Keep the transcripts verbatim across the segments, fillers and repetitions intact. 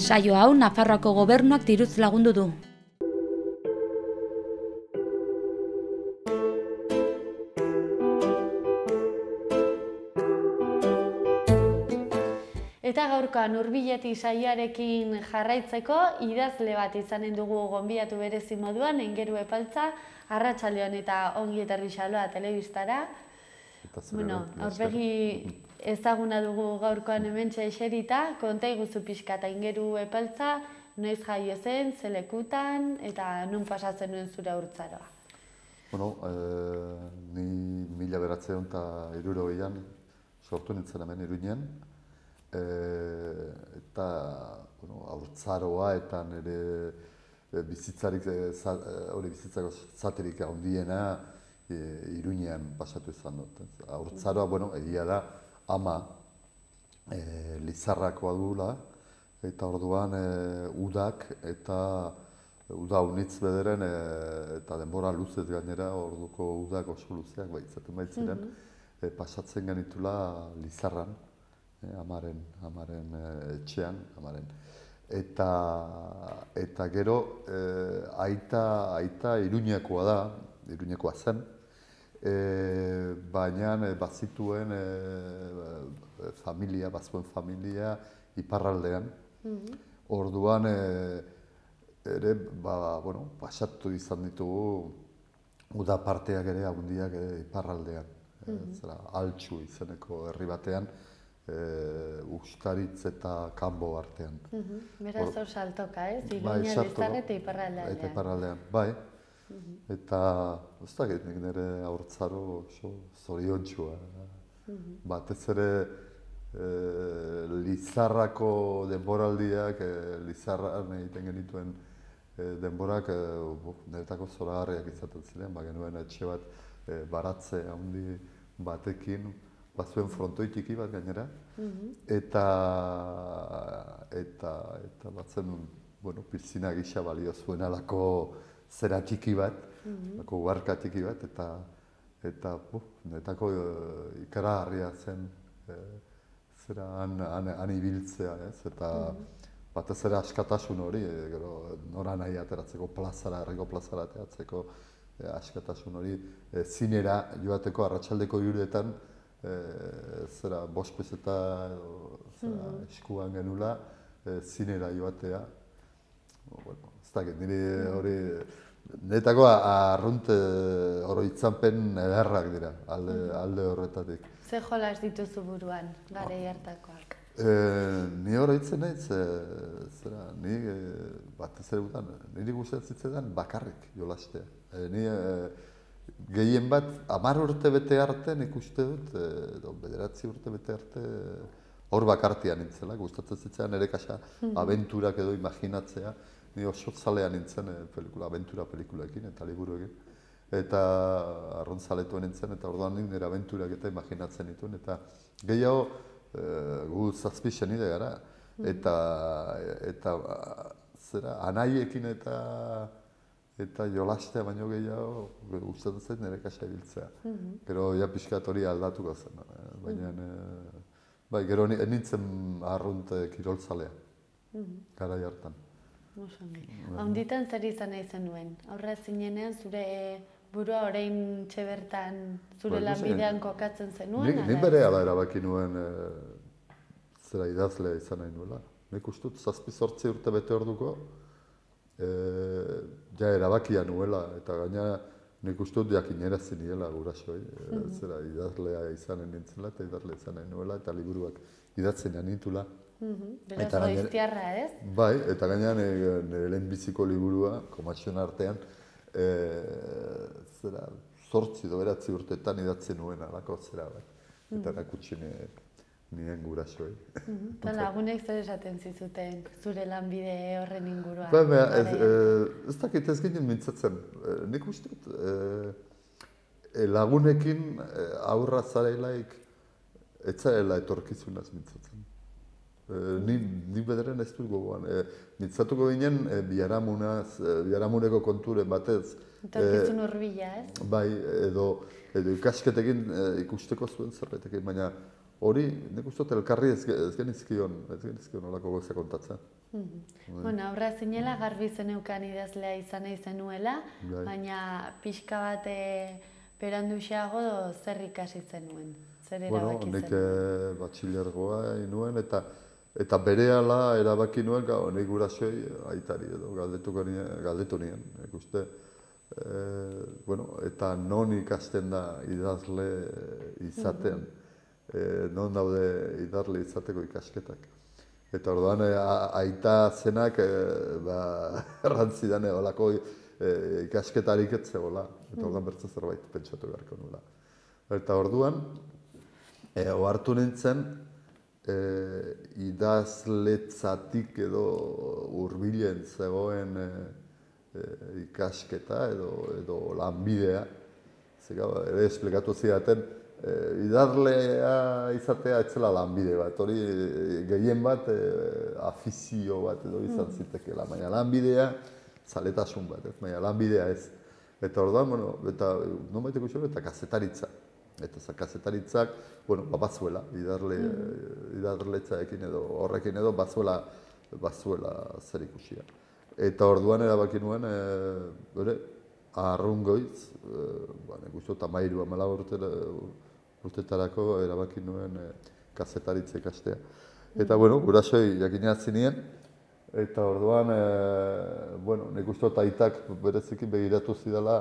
Saio hau Nafarroako gobernuak diruz lagundu du. Eta gaurkoan Hurbileti saioarekin jarraitzeko idazle bat izanen dugu gonbidatu berezi moduan, Aingeru Epaltza, arratsaldeon eta ongi etorri Xaloa telebistara. Bueno, aurpegi ezaguna dugu gaurkoan hementxe eserita, konta iguzu pixka eta Aingeru Epaltza, noiz jaio zen, ze lekutan eta non pasatzen nuen zure haurtzaroa. Bueno, ni mila bederatziehun eta hirurogeian sortu nintzen hemen Iruinen, eta haurtzaroa eta nire bizitzarik, hori bizitzako zaterik handiena Iruinean pasatu izan dut. Haurtzaroa, bueno, egia da, ama Lizarrakoa duela, eta orduan udak eta uda unitz bederen eta denbora luzez gainera, orduko udak oso luzeak baitzaten baitziren, pasatzen genitula Lizarran, amaren, amaren etxean, amaren. Eta, eta gero, aita, aita Iruñekoa da, Iruñekoa zen, baina bazituen familia, bazuen familia iparraldean. Orduan, ere, bueno, pasatu izan ditugu, uda parteak ere, handiak iparraldean. Altxu izeneko herri batean, Uztaritz eta Kanbo artean. Beraz hor saltoka, ez? Iruña, Lizarra eta iparraldean. Eta iparraldean, bai. Eta, ez dakit, nik nire haurtzaro oso zoriontsua. Batez ere Lizarrako denboraldiak, Lizarran egiten genituen denborak niretako zoragarriak izaten ziren, ba genuen etxe bat baratze handi batekin, bazuen frontoi txiki bat gainera, eta eta eta batzen, bueno, piscina gisa balio zuen alako zera txiki bat, alako uharka txiki bat, eta eta netako ikaragarria zen zera han ibiltzea, ez, eta batez ere askatasun hori, nora nahi ateratzeko plazara, herriko plazara ateratzeko askatasun hori, zinera joateko arratsaldeko hiruretan, zera bospez eta eskuan genula, zinera joatea. Ez dakit, nire hori, niretako arrunt oroitzanpen ederrak dira, alde horretatik. Ze jolas dituzu buruan, garai hartakoak? Ni oroitzen naiz, zera, ni batez ere gutan, niri gustatzen zitzaidan bakarrik jolastea. Ni gehien bat, hamar urte bete arte, nik uste dut, bederatzi urte bete arte, hor bakartia nintzela, gustatzen zitzaidan ere kasa abenturak edo imaginatzea, ni oso zalea nintzen pelikula, abentura pelikulekin eta liburuekin, eta arrontzaletua nintzen, eta orduan nik nire abenturak eta imaginatzen dituen, eta gehiago, gu zazpi senide gara, eta, eta, zera, anaiekin eta eta jolastea baino gehiago gustatzen zait nire kasa ibiltzea. Gero, ja pixkat hori aldatuko zen, baina, bai, gero nintzen arrunt kiroltzalea, garai hartan. Haunditan zer izan nahi zenuen? Aurra zinenean zure burua orain txebertan zure lanbidean kokatzen zenuen? Nik bere ala erabaki nuen zera idazlea izan nahi nuela. Nik uste dut zazpi zortzi urte bete orduko, ja erabakia nuela, eta gaina nik uste dut jakinera ziniela gurasoi, zera idazlea izanen nintzela, eta idazlea izan nahi nuela, eta liburuak idatzen janitula. Beraz goiztiarra, ez? Bai, eta gaina nire lehenbiziko liburua, Komatxoen artean, zera, zortzi do beratzi urtetan idatzen nuen alako zera bat, eta nakutsi nien gurasoi. Eta lagunek zer esaten zizuten zure lanbide horren inguruan? Ba, ez dakit ez ginen mintzatzen. Nik uste dut, lagunekin aurra zarailaik ez zarela etorkizunaz mintzatzen. Ni bederen ez dut gogoan. Mintzatuko ginen biharamuneko konturen batez. Etorkizun hurbila, ez? Bai, edo ikasketekin ikusteko zuen zerbetekin, baina hori, nik uste dut elkarri ez genizkion, ez genizkion olako goza kontatzen. Bueno, aurra zinela, garbi zeneukan idazlea izan nahi zenuela, baina pixka bat beranduxeago zer ikasi zenuen, zer erabaki zenuen? Bueno, nik batxilergoa inuen eta eta berehala erabaki nuen, gau, nik guraxoi aitari edo galdetu nien, ikuste. Bueno, eta non ikasten da idazle izatean, non daude idazle izateko ikasketak. Eta orduan, aita zenak errantzidan olako ikasketarik ez zegoela. Eta orduan bertze zerbait pentsatu beharko nula. Eta orduan, ohartu nintzen, idazletzatik edo hurbilen zegoen ikasketa edo lanbidea. Ere esplikatu zidaten, idazlea izatea etzela lanbide bat, hori gehien bat afizio bat edo izan zitekeela, baina lanbidea zaletasun bat, baina lanbidea ez. Eta orduan, bueno, eta non baiteko xo, eta kazetaritza. Eta kazetaritzak, bueno, bazuela, idazletzaekin edo horrekin edo bazuela zer ikusia. Eta orduan erabaki nuen, bere, arrungoitz, nik uste dut amairu amala urtetarako erabaki nuen kazetaritza ikastea. Eta, bueno, guraxoi jakina zinien, eta orduan, bueno, nik uste dut aitak bereziki begiratu zidala,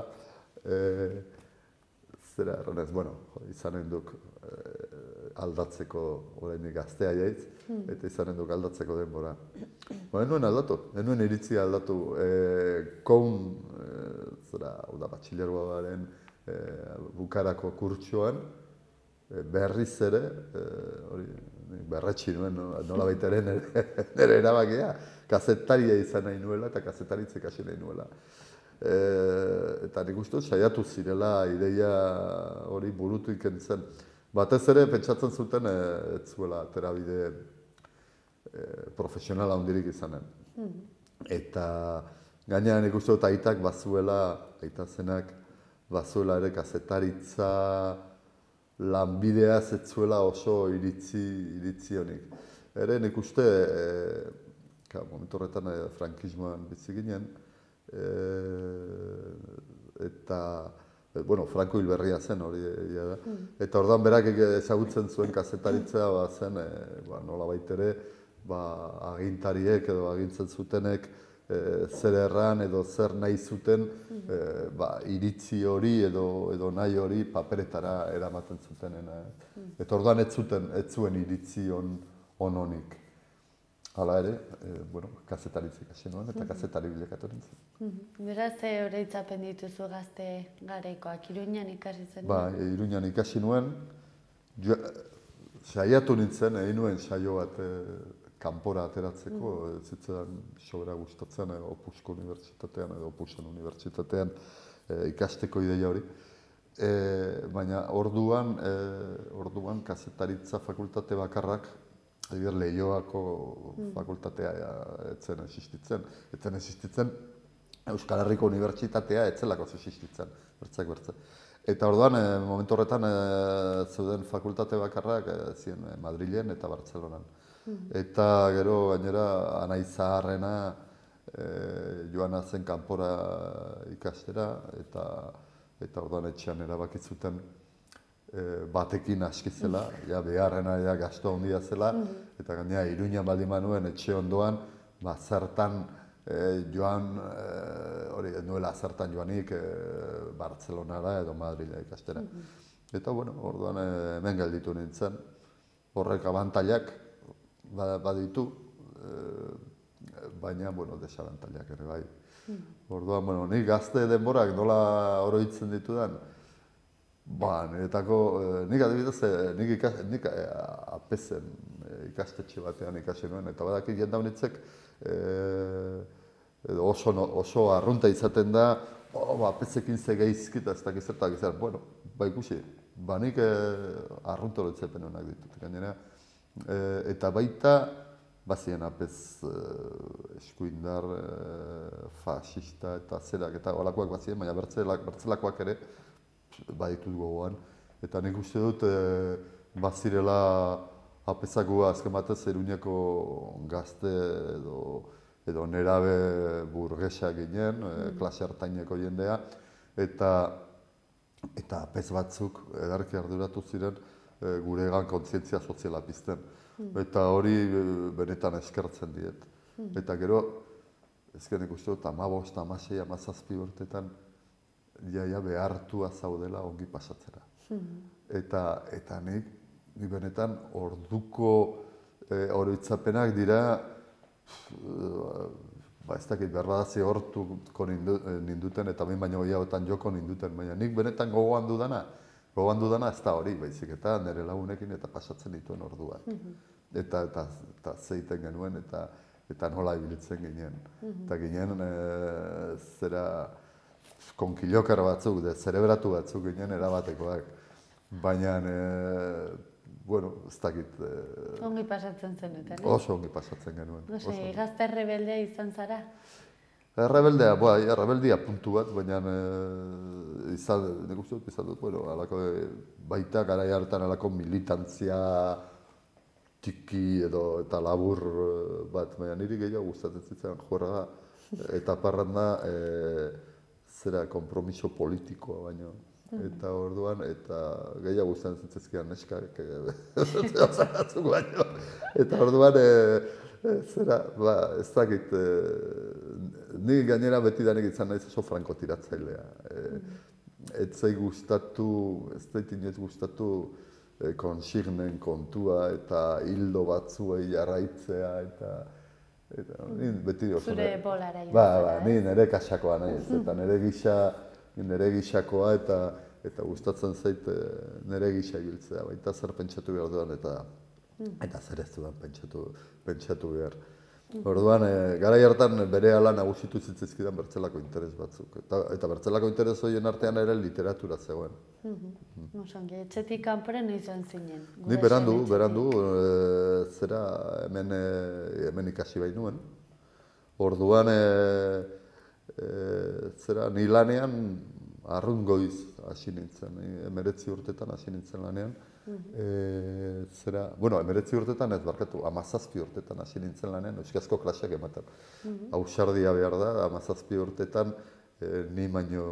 zera erranez, bueno, izanen duk aldatzeko oraindik gaztea jaiz, eta izanen duk aldatzeko denbora. Ba, enuen aldatu, enuen iritzi aldatu. Koun, zera, da batxilergoaren bukarako kurtsoan, berriz ere, hori, berretxi nuen, nola baita ere nire erabakia, kazetaria izan nahi nuela eta kazetaritzik hasi nahi nuela. Eta nik uste saiatu zirela ideia hori burutu ikentzen. Batez ere pentsatzen zuten ez zuela aterabide profesionala hondirik izanen. Eta gainean nik uste dut aitak bazuela, aita zenak bazuela ere kazetaritza lanbidea ez zuela oso iritzi honik. Ere nik uste, momentu horretan frankismoan bizi ginen, eta, bueno, Franco hilberria zen hori da. Eta orduan berak ezagutzen zuen kazetaritza zen, nola baitere, agintariek edo agintzen zutenek zer erran edo zer nahi zuten iritzi hori edo nahi hori paperetara eramaten zutenen. Eta orduan ez zuen iritzi hononik. Hala ere, kazetaritzik hasi nuen eta kazetari bilakatu nintzen. Beraz, ze oroitzapen dituzu gazte garaikoak, Iruñan ikasi zen? Ba, Iruñan ikasi nuen, saiatu nintzen, egin nuen saio bat kanpora ateratzeko, ez zitzaidan sobera gustatzen Opusko unibertsitatean edo Opusen unibertsitatean ikasteko ideia hori. Baina orduan, orduan kazetaritza fakultate bakarrak, adibidez, Leioako fakultatea etzen existitzen. Etzen existitzen Euskal Herriko Unibertsitatea etzelako existitzen, bertzak bertze. Eta orduan, momentu horretan zeuden fakultate bakarrak ziren Madrilen eta Bartzelonan. Eta gero gainera Anai Zaharrena joana zen kanpora ikastera eta orduan etxean erabaki zuten batekin aski zela, beharrena gasto handia zela, eta gainera Iruñan baldin manuen etxe ondoan, zertan joan, hori nuela zertan joanik Bartzelonara edo Madrila ikastera. Eta, bueno, orduan hemen gelditu nintzen, horrek abantailak baditu, baina, bueno, desabantailak ere bai. Orduan, bueno, nik gazte denborak nola oroitzen ditudan, ba, niretako, nik adibidez, nik apezen ikastetxe batean ikasi nuen, eta badakik jenda honitzek oso arrunta izaten da, apezekin ze geizkita ez dakiz zertak izan, bueno, ba ikusi, ba nik arrunta horretzepen honak ditut, gainera, eta baita, bazien apez eskuindar, fascista eta zerak eta olakoak bazien, baina bertzelakoak ere baditut gogoan. Eta nik uste dut bazirela apezakua azken batez Iruñeko gazte edo edo nerabe burgesa ginen, mm. klase hartaineko jendea, eta eta apez batzuk edarki arduratu ziren e, guregan kontzientzia soziala pizten. Mm. Eta hori benetan eskertzen diet. Mm. Eta gero, ezken ikustu dut, hamabost, hamasei, hamazazpi urtetan jaia behartua zaudela ongi pasatzera. Mm. Eta, eta nik, nik benetan orduko e, oroitzapenak dira, ba ez dakit berbadazi hortuko ninduten eta bain baino gehiagotan joko ninduten, baina nik benetan gogoan dudana, gogoan dudana ez da hori, baizik eta nire lagunekin eta pasatzen dituen orduan. Mm-hmm. Eta, eta, eta zeiten genuen eta, eta nola ibilitzen ginen. Mm-hmm. Eta ginen e, zera konkilokar batzuk, de zerebratu batzuk ginen erabatekoak, baina e, bueno, ez dakit... Eh, ongi pasatzen zenuten, eh? Oso ongi pasatzen genuen. No sé, gazte errebeldea izan zara? Errebeldea, bai, errebeldia puntu bat, baina eh, izan, nik uste dut, izan dut, bueno, alako, baita garai hartan alako militantzia txiki edo eta labur bat, baina niri gehiago gustatzen zitzen jorra eta parranda eh, zera kompromiso politikoa baino. Eta orduan, eta gehiago guztien zintzizkian neskak, osanatzuk baino. Eta orduan, e, e, zera, ba, ez dakit, e, ni gainera betidanik izan naiz oso frankotiratzailea. E, ez zai gustatu, ez zait inoiz gustatu e, konsignen kontua eta hildo batzuei jarraitzea, eta eta ni beti oso... Zure bolara. Ba, ba, ni nire kasakoa naiz, eta nire gisa nire gisakoa eta eta gustatzen zait nire gisa ibiltzea, baita zer pentsatu behar duan eta eta zer ez duan pentsatu, pentsatu behar. Orduan, e, garai hartan bere ala nagusitu zitzizkidan bertzelako interes batzuk. Eta, eta bertzelako interes horien artean ere literatura zegoen. Osongi, etxetik kanporen izan zinen? Ni berandu, berandu, e, zera hemen, e, hemen ikasi bainuen. Orduan, e, E, zera, ni lanean arrungoiz hasi nintzen, emeretzi urtetan hasi nintzen lanean. E, zera, bueno, emeretzi urtetan ez barkatu, amazazpi urtetan hasi nintzen lanean, euskazko klaseak ematen. Ausardia behar da, amazazpi urtetan e, ni baino...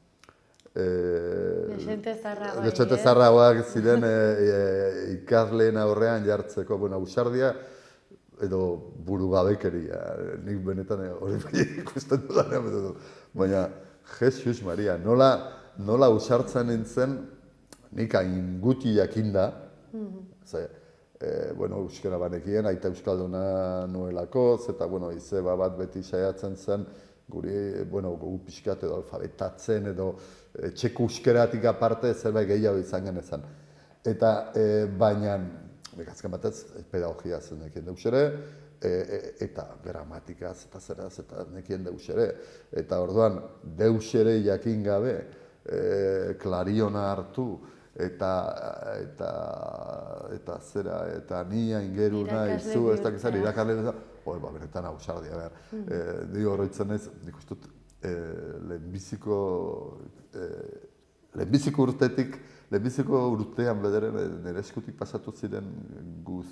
E, Dexente zarragoak. Dexente zarragoak ziren e, e, ikasleen aurrean jartzeko, bueno, ausardia, edo burugabekeria, nik benetan hori ikusten dudanean, baina Jesus Maria, nola, nola usartzen nintzen, nik hain guti jakinda, ze, e, bueno, euskara banekien, aita euskalduna nuelakoz, eta, bueno, izeba bat beti saiatzen zen, guri, bueno, gu pixkat edo alfabetatzen, edo txeko euskaratik aparte zerbait gehiago izan genezan. Eta, e, baina, azken batez, pedagogia zen nekien deus ere, e, e, eta gramatikaz eta zeraz eta nekien deus ere. Eta orduan, deus ere jakin gabe, e, klariona hartu, eta, eta, eta zera, eta nia ingeruna izu, ez dakiz zer, irakarle dut, hoi, ba, benetan ausardia, behar. Mm. E, Dio horretzen ez, nik uste dut, e, lehenbiziko, e, lehenbiziko urtetik, lehenbiziko urtean bederen nire eskutik pasatu ziren guz,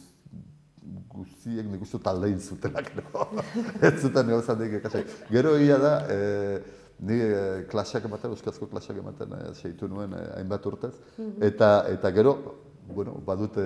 guziek nik uste taldein zutenak, no? Ez zuten gauzan dik ekasai. Gero egia da, e, ni e, klaseak ematen, euskazko klaseak ematen e, seitu nuen e, hainbat urtez, eta, eta gero, bueno, badute,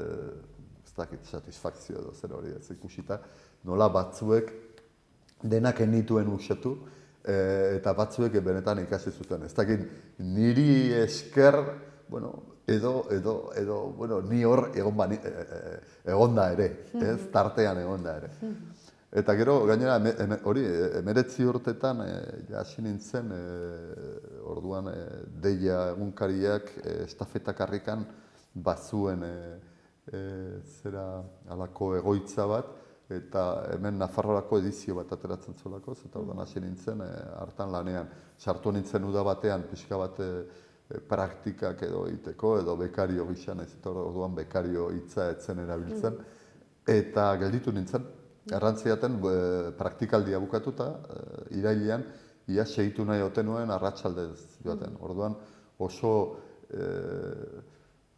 ez dakit, satisfakzio edo zer hori ez ikusita, nola batzuek denak enituen usatu, e, eta batzuek benetan ikasi zuten. Ez dakit, niri esker, bueno, edo, edo, edo, bueno, ni hor egon, bani, e, e, egon da ere, ez, tartean egon da ere. Eta gero, gainera, eme, eme, hori, emeretzi urtetan, e, hasi nintzen, e, orduan, e, deia egunkariak, e, estafetak harrikan, bazuen, e, e, zera, alako egoitza bat, eta hemen Nafarroako edizio bat ateratzen zuelako, eta orduan hasi nintzen, e, hartan lanean. Sartu nintzen uda batean, pixka bat, e, praktikak edo egiteko, edo bekario gisa, nahiz eta orduan bekario hitza etzen erabiltzen, eta gelditu nintzen. Errantziaten praktikaldia bukatuta, irailean, ia segitu nahi ote nuen arratsaldez joaten. Orduan oso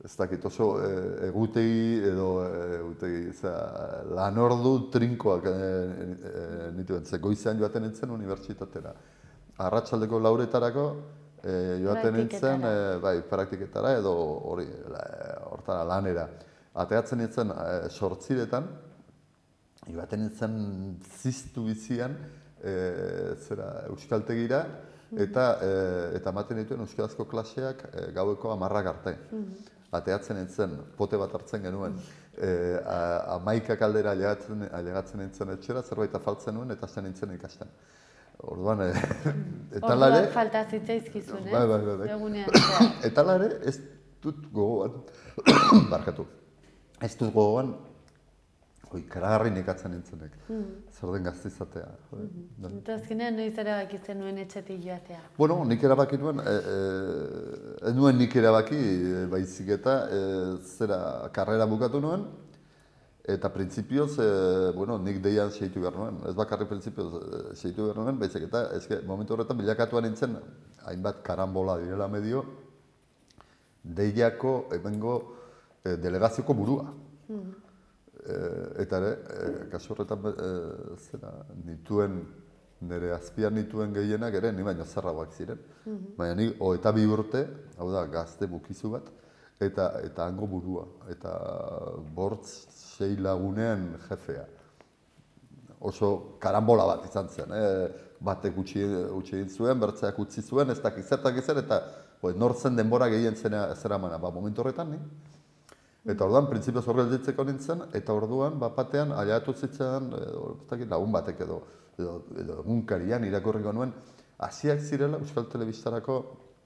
ez dakit oso e, egutegi edo egutegi, zera, lan ordu trinkoak e, e, nituen, ze goizean joaten nintzen unibertsitatera. Arratsaldeko lauretarako e, joaten nintzen, e, bai, praktiketara edo hori, hortara lanera. Ateatzen nintzen e, sortziretan, joaten nintzen ziztu bizian, e, zera, euskaltegira, eta e, eta ematen dituen euskarazko klaseak e, gaueko hamarrak arte. Ateatzen nintzen, pote bat hartzen genuen, e, hamaika kaldera ailegatzen nintzen etxera, zerbait afaltzen nuen, eta hasten nintzen ikasten. Orduan, e, eta lare... Orduak falta zitzaizkizun, bai, bai, bai, bai. Egunean. Eta lare, ez dut gogoan, barkatu, ez dut gogoan, Hoi, karagarri nekatzen nintzenek, zer den gazte izatea. Eta azkenean noiz erabaki zenuen etxetik joatea? Bueno, nik erabaki nuen, ez nuen nik erabaki baizik eta zera karrera bukatu nuen, eta printzipioz, bueno, nik deian seitu behar nuen. Ez bakarri printzipioz seitu behar nuen, baizik eta momentu horretan bilakatua nintzen, hainbat karambola direla medio, deiako, hemengo delegazioko burua. Eta ere, kasu horretan zera nituen, nire azpian nituen gehienak ere, ni baino zarragoak ziren. Baina ni hogeita bi urte, hau da, gazte bukizu bat, eta eta hango burua, eta bortz sei lagunean jefea. Oso karambola bat izan zen, batek utzi egin zuen, bertzeak utzi zuen, ez dakit zertak izan, eta nortzen denbora gehien zera mana, ba, momentu horretan, ni? Eta orduan, printzipioz hor gelditzeko nintzen, eta orduan, bapatean, aileatu zitzen, lagun batek edo, edo egunkarian irakurriko nuen, hasiak zirela Euskal Telebistarako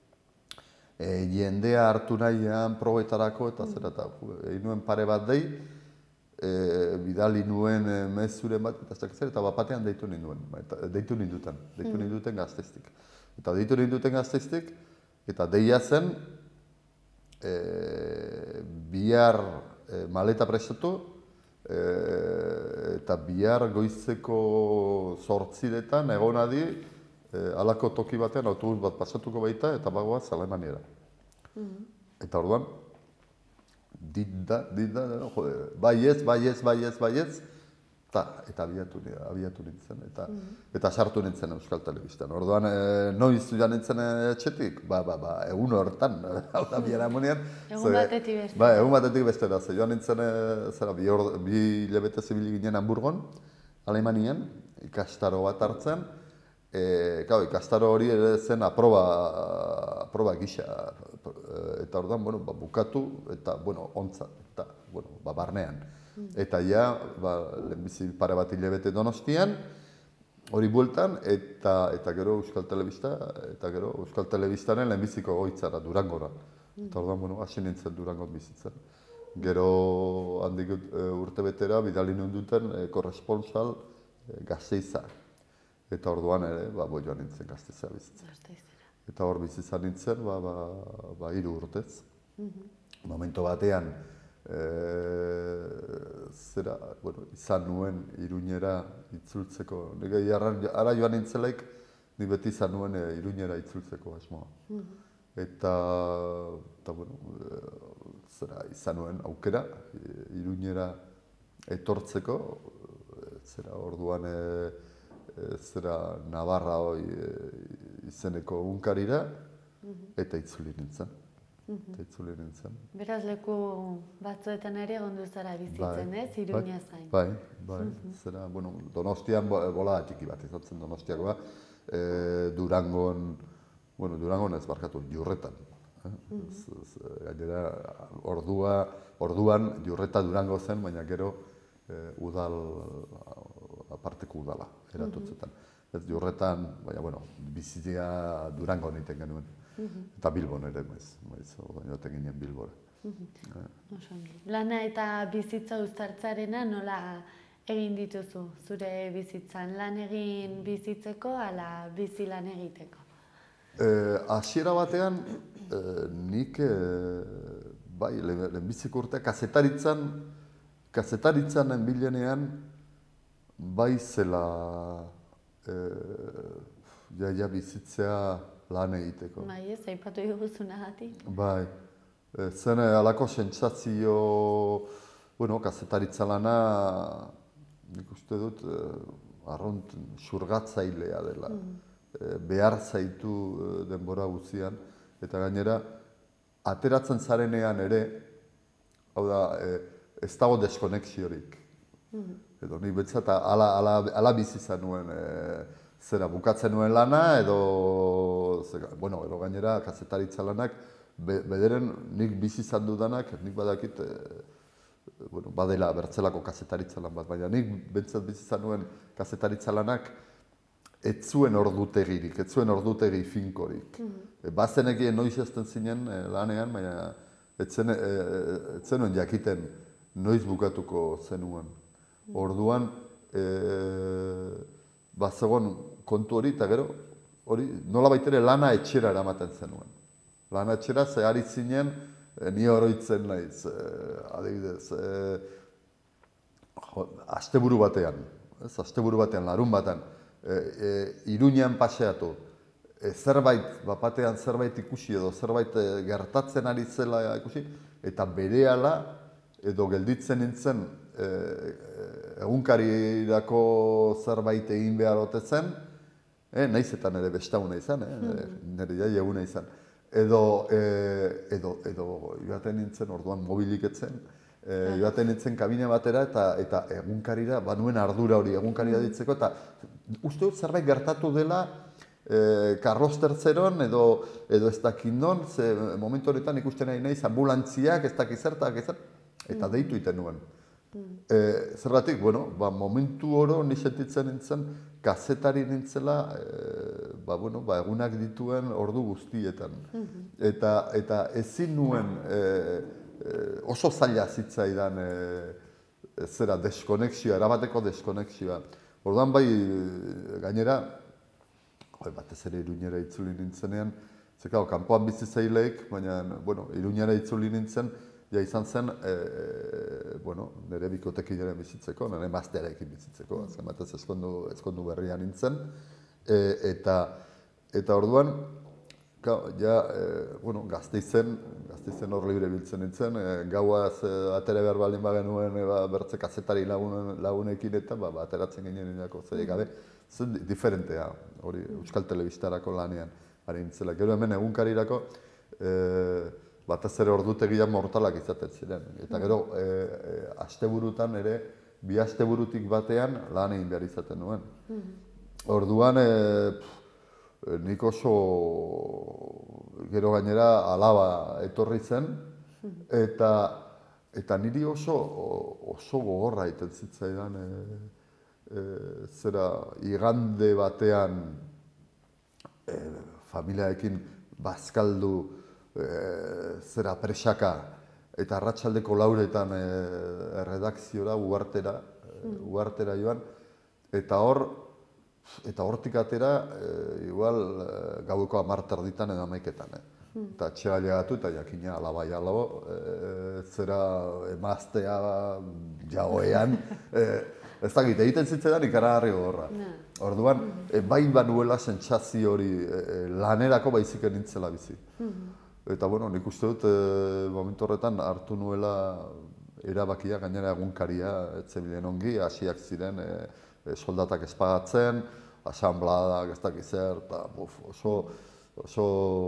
jendea hartu nahian, probetarako, eta zera, eta egin nuen pare bat dei, bidali nuen mezuren bat, eta ez eta bapatean deitu ninduen, deitu ninduten, deitu ninduten gazteiztik. Eta deitu ninduten gazteiztik, eta deia zen, E, bihar e, maleta prestatu e, eta bihar goizeko zortziretan egonadi e, halako toki batean autobus bat pasatuko baita eta bagoaz Alemaniara. Eta orduan, dit da, dit da, bai ez, bai ez, bai ez, bai ez, Ta, eta abiatu, abiatu nintzen, eta, eta sartu nintzen Euskal Telebistan. Orduan, e, noiz joan nintzen etxetik? Ba, ba, ba, egun hortan, hau da, biharamunean. Egun batetik bestera. Ba, egun batetik bestera. Ze joan nintzen, zera, bi, or, bi hilabete zibili ginen Hamburgon, Alemanian, ikastaro bat hartzen. E, Kau, ikastaro hori ere zen aproba, aproba gisa. Eta orduan, bueno, ba, bukatu, eta, bueno, ontza, eta, bueno, ba, barnean. Eta ja, ba, lehenbizi pare bat hilabete Donostian, hori bueltan, eta, eta gero Euskal Telebista, eta gero Euskal Telebistaren lehenbiziko goitzara, Durangora. Eta orduan, bueno, hasi nintzen Durangon bizitzen. Gero handik urte betera, bidali nuen duten e, korresponsal e, Gasteiza. Eta orduan ere, ba, bo joan nintzen Gasteiza bizitzen. Eta hor bizitzen nintzen, ba, ba, ba, hiru urtez. Momento batean, E, zera, bueno, izan nuen Iruñera itzultzeko. Nire ara joan nintzelaik, ni beti izan nuen e, Iruñera itzultzeko asmoa. Eta, eta bueno, e, zera, izan nuen aukera, e, Iruñera etortzeko, e, zera, orduan e, e, zera, Navarra hoi e, izeneko unkarira, eta itzuli nintzen. Eta itzuli nintzen. Beraz, leku batzuetan ere egon duzara bizitzen, ez? Iruña zain. Bai, bai. Zera, bueno, Donostian bola txiki bat izan zen Donostiakoa. E, Durangon, bueno, Durangon ez barkatu, Jurretan. Eh? Gainera, ordua, orduan Jurreta Durango zen, baina gero e, udal, aparteko udala, eratutzetan. Ez Jurretan, baina, bueno, bizitzea Durango egiten genuen. Eta Bilbon ere, maiz, maiz, joaten ginen Bilbora. Lana eta bizitza uztartzarena nola egin dituzu zure bizitzan? Lan egin bizitzeko, ala bizi lan egiteko? Hasiera batean, nik, bai, lehenbiziko urtea, kazetaritzan, kazetaritzan enbilenean, bai zela, jaia bizitzea lan egiteko. Bai ez, aipatu eguzunagatik. Bai, E, zen halako sentsazio, bueno, kazetaritza lana, nik uste dut, e, arrunt xurgatzailea dela. E, behar zaitu e, denbora guztian, eta gainera, ateratzen zarenean ere, hau da, e, ez dago deskonexiorik. Edo nik betzat ala, ala, ala bizi izan nuen e, zera bukatzen nuen lana, edo, zera, bueno, edo gainera kazetaritza lanak, be, bederen nik bizi izan dudanak, nik badakit, e, bueno, badela bertzelako kazetaritza lan bat, baina nik betzat bizi izan nuen kazetaritza lanak, ez zuen ordutegirik, ez zuen ordutegi finkorik. E, bazenekien noiz ezten zinen e, lanean, baina ez zen, e, ez zenuen jakiten noiz bukatuko zenuen. Orduan, e, bazegoen kontu hori, eta gero, hori, nola baitere lana etxera eramaten zenuen. Lana etxera ze ari zinen, e, ni oroitzen naiz, e, adibidez, e, jo, asteburu batean, ez, asteburu batean, larun batan, e, e, Iruñean paseatu, e, zerbait, bapatean zerbait ikusi edo zerbait e, gertatzen ari zela ikusi, eta berehala edo gelditzen nintzen e, egunkarirako zerbait egin behar ote zen, eh, naiz eta nire bestauna izan, eh, nire jai eguna izan. Edo, e, edo, edo joaten nintzen, orduan mobilik etzen, e, joaten nintzen kabine batera eta, eta egunkarira, banuen ardura hori egunkarira ditzeko, eta uste dut zerbait gertatu dela e, Carlos tertzeron edo, edo ez dakindon, ze momentu horretan ikusten nahi naiz ambulantziak, ez dakizertak, eta deitu iten nuen. E, zergatik, bueno, ba, momentu oro ni sentitzen nintzen, kazetari nintzela, e, ba, bueno, ba, egunak dituen ordu guztietan. Eta, eta ezin nuen e, e, oso zaila zitzaidan e, zera deskonexioa, erabateko deskonexioa. Orduan bai, gainera, jo, batez ere Iruñera itzuli nintzenean, zekau, kanpoan bizi zeileik, baina, bueno, Iruñera itzuli nintzen, ja izan zen, e, bueno, nire bikotekinaren bizitzeko, nire maztearekin bizitzeko, azken batez ezkondu, ezkondu berria nintzen, e, eta, eta orduan, ja, e, bueno, Gasteizen, Gasteizen hor libre biltzen nintzen, e, gauaz e, atere behar baldin bagenuen e, ba, bertze kazetari lagun, lagunekin eta ba, ateratzen ginen inako zei gabe, zen diferentea, hori Euskal Telebistarako lanean ari nintzela. Gero hemen egunkarirako, e, batez ere ordutegia mortalak izaten ziren. Eta gero, e, e, asteburutan ere, bi asteburutik batean lan egin behar izaten nuen. Orduan, e, pff, nik oso gero gainera alaba etorri zen, eta, eta niri oso, oso gogorra iten zitzaidan, e, e, zera igande batean e, familiaekin bazkaldu, E, zera presaka eta arratsaldeko lauretan e, redakziora, uartera, e, uartera joan, eta hor, eta hortik atera, e, igual, e, gaueko hamar terditan edo hamaiketan. Eh. Eta txea llegatu eta jakina alabai alabo, e, zera emaztea jagoean, e, ez dakit, egiten zitzaidan ikaragarri gogorra. Orduan, e, bai banuela sentsazio hori e, lanerako baizik nintzela bizi. Eta, bueno, nik uste dut, e, momentu horretan hartu nuela erabakia, gainera egunkaria, etzebilen ongi, hasiak ziren, e, soldatak espagatzen, asanbladak, ez dakiz zer, eta oso, oso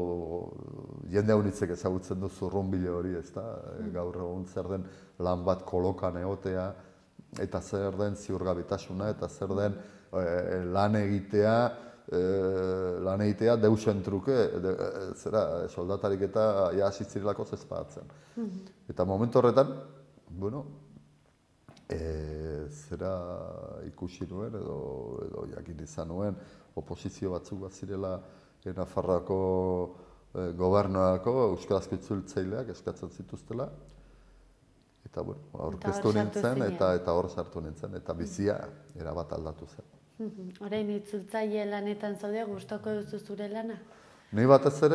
jende haunitzek ezagutzen du zurrunbile hori, ez da, gaur egun zer den lan bat kolokan egotea, eta zer den ziurgabetasuna, eta zer den e, lan egitea, E, lan egitea deusen truke, de, e, zera, soldatarik eta ja hasitzirelako zezpagatzen. Eta momentu horretan, bueno, e, zera ikusi nuen, edo, edo jakin izan nuen, oposizio batzuk bat zirela e, Nafarroako e, gobernuako euskarazko itzultzaileak eskatzen zituztela. Eta, bueno, aurkeztu nintzen, eta, eta hor sartu nintzen, eta bizia erabat aldatu zen. Orain itzultzaile lanetan zaude, gustoko duzu zure lana? Ni batez ere,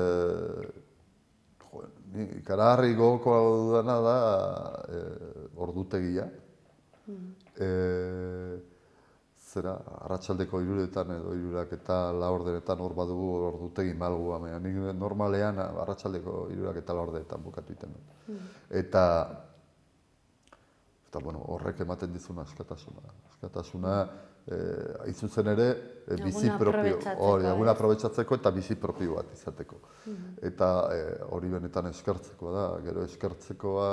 jo, ni ikaragarri gogoko dudana da e, ordutegia. Mm. E, zera, arratsaldeko hiruretan edo hirurak eta laurdenetan hor badugu ordutegi malgua, baina nik normalean arratsaldeko hirurak eta laurdenetan bukatu iten dut. Eta, eta bueno, horrek ematen dizuna askatasuna. Askatasuna, hain zuzen ere, bizi propio, hori, eguna aprobetxatzeko eta bizi propio bat izateko. Eta hori benetan eskertzekoa da, gero eskertzekoa,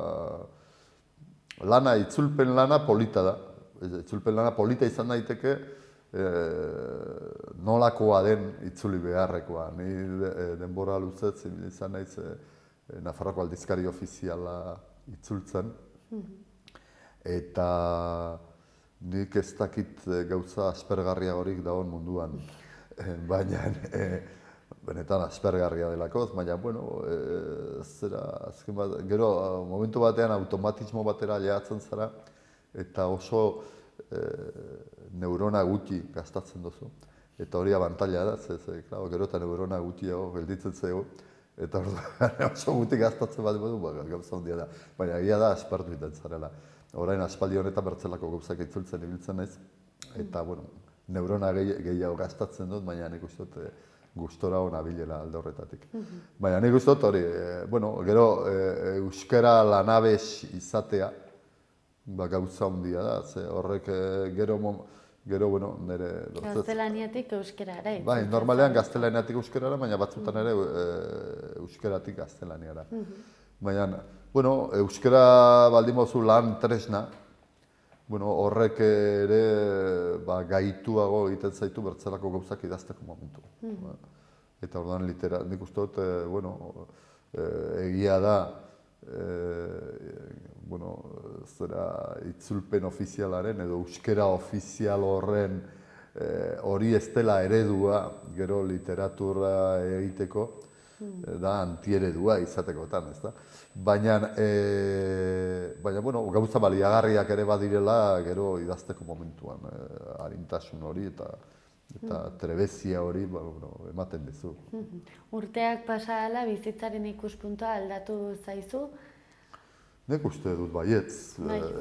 lana, itzulpen lana polita da. Itzulpen lana polita izan daiteke nolakoa den itzuli beharrekoa. Ni denbora luzez izan naiz Nafarroako aldizkari ofiziala itzultzen. Eta nik ez dakit gauza aspergarria horik dagoen munduan. Baina benetan aspergarria delako, baina, bueno, zera, azken bat, gero momentu batean automatismo batera lehatzen zara, eta oso neurona gutxi gastatzen duzu. Eta hori abantaila da, ze, ze, klaro, gero eta neurona gutxiago gelditzen zego, eta oso gutxi gastatzen bat dugu, gauza handia da. Baina egia da, aspertu iten zarela. Orain aspaldi honetan bertzelako gauzak itzultzen ibiltzen naiz, eta, bueno, neurona gehiago gastatzen dut, baina nik uste dut gustora hona bilela alde horretatik. Baina nik uste dut hori, bueno, gero euskara lanabes izatea, ba, gauza handia da, ze horrek gero, gero, bueno, nire... Gaztelaniatik euskerara. Bai, normalean gaztelaniatik euskerara, baina batzutan ere euskeratik gaztelaniara. Baina, bueno, euskera baldin mozu lan tresna, bueno, horrek ere ba, gaituago egiten zaitu bertzelako gauzak idazteko momentu. Eta orduan litera, nik uste dut, bueno, egia da, bueno, zera itzulpen ofizialaren edo euskera ofizial horren hori ez dela eredua gero literatura egiteko da antieredua izatekotan, ez da? Baina, baina, bueno, gauza baliagarriak ere badirela gero idazteko momentuan, arintasun hori eta eta trebezia hori ematen dizu. Urteak pasa dela bizitzaren ikuspuntua aldatu zaizu? Nik uste dut baietz.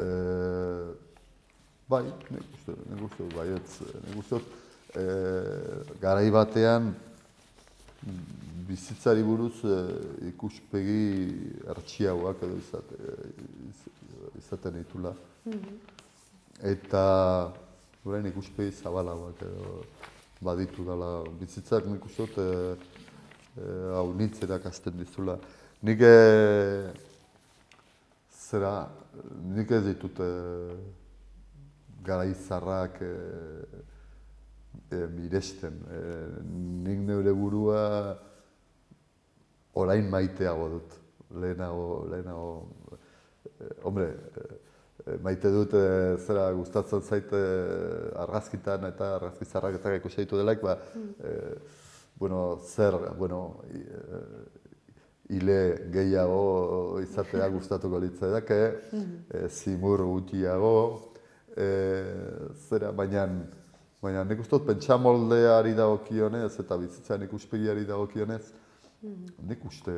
Bai, nik uste dut baietz. Nik uste dut garai batean bizitzari buruz ikuspegi ertxiagoak edo izaten ditula. Eta orain ikuspegi zabalagoak edo baditu dela. Bizitzak nik uste dut hau nintzerak azten dizula. Nik zera, nik ez ditut garaizarrak miresten. Nik neure burua orain maiteago dut. Lehenago, lehenago, hombre, maite dut zera gustatzen zait argazkitan eta argazkizarrak eta ikusi ditu delaik, ba, bueno, zer, bueno, hile gehiago izatea gustatuko litzaidak, zimur gutxiago, zera, baina, baina nik uste dut pentsamoldeari dagokionez eta bizitzaren ikuspegiari dagokionez, nik uste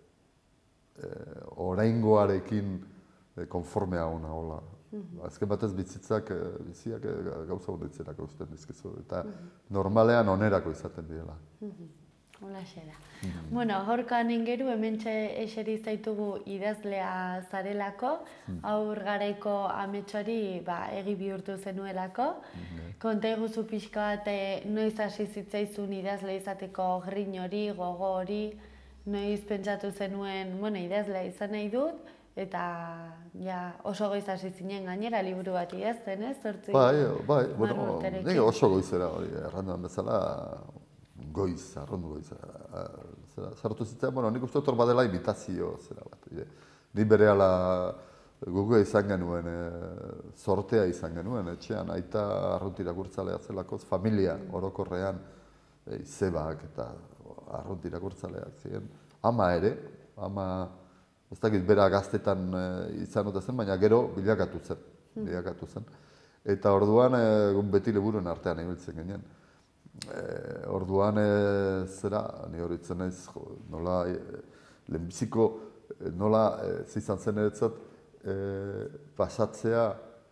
oraingoarekin konformea hona, hola. Azken batez bizitzak, biziak gauza honetzerak usten dizkizu, eta normalean onerako izaten direla. Hola xera. Bueno, horkan ingeru hementxe eseri zaitugu idazlea zarelako, aur garaiko ametxori egi bihurtu zenuelako. Konta eguzu pixka bat noiz hasi zitzaizun idazle izateko grin hori, gogo hori, noiz pentsatu zenuen, bueno, idazlea izan nahi dut, eta oso goiz hasi zinen gainera liburu bat idazten, ez? Bai, bai, bueno, nire oso goizera hori, erranduan bezala, goiz, arrondu goiz. Zartu zitzen, bueno, nik uste dut hor badela imitazio zera bat. Ni berehala gugu izan genuen, sortea izan genuen, etxean, aita arrunt irakurtzalea zelakoz, familia orokorrean, izebak eta arrunt irakurtzaleak ziren. Ama ere, ama, ez dakit bera gaztetan izan dut zen, baina gero bilakatu zen, bilakatu zen. Eta orduan, beti liburuen artean ibiltzen ginen. Orduan, zera, ni horitzen naiz, nola, lehenbiziko, nola, zizan zen eretzat, pasatzea,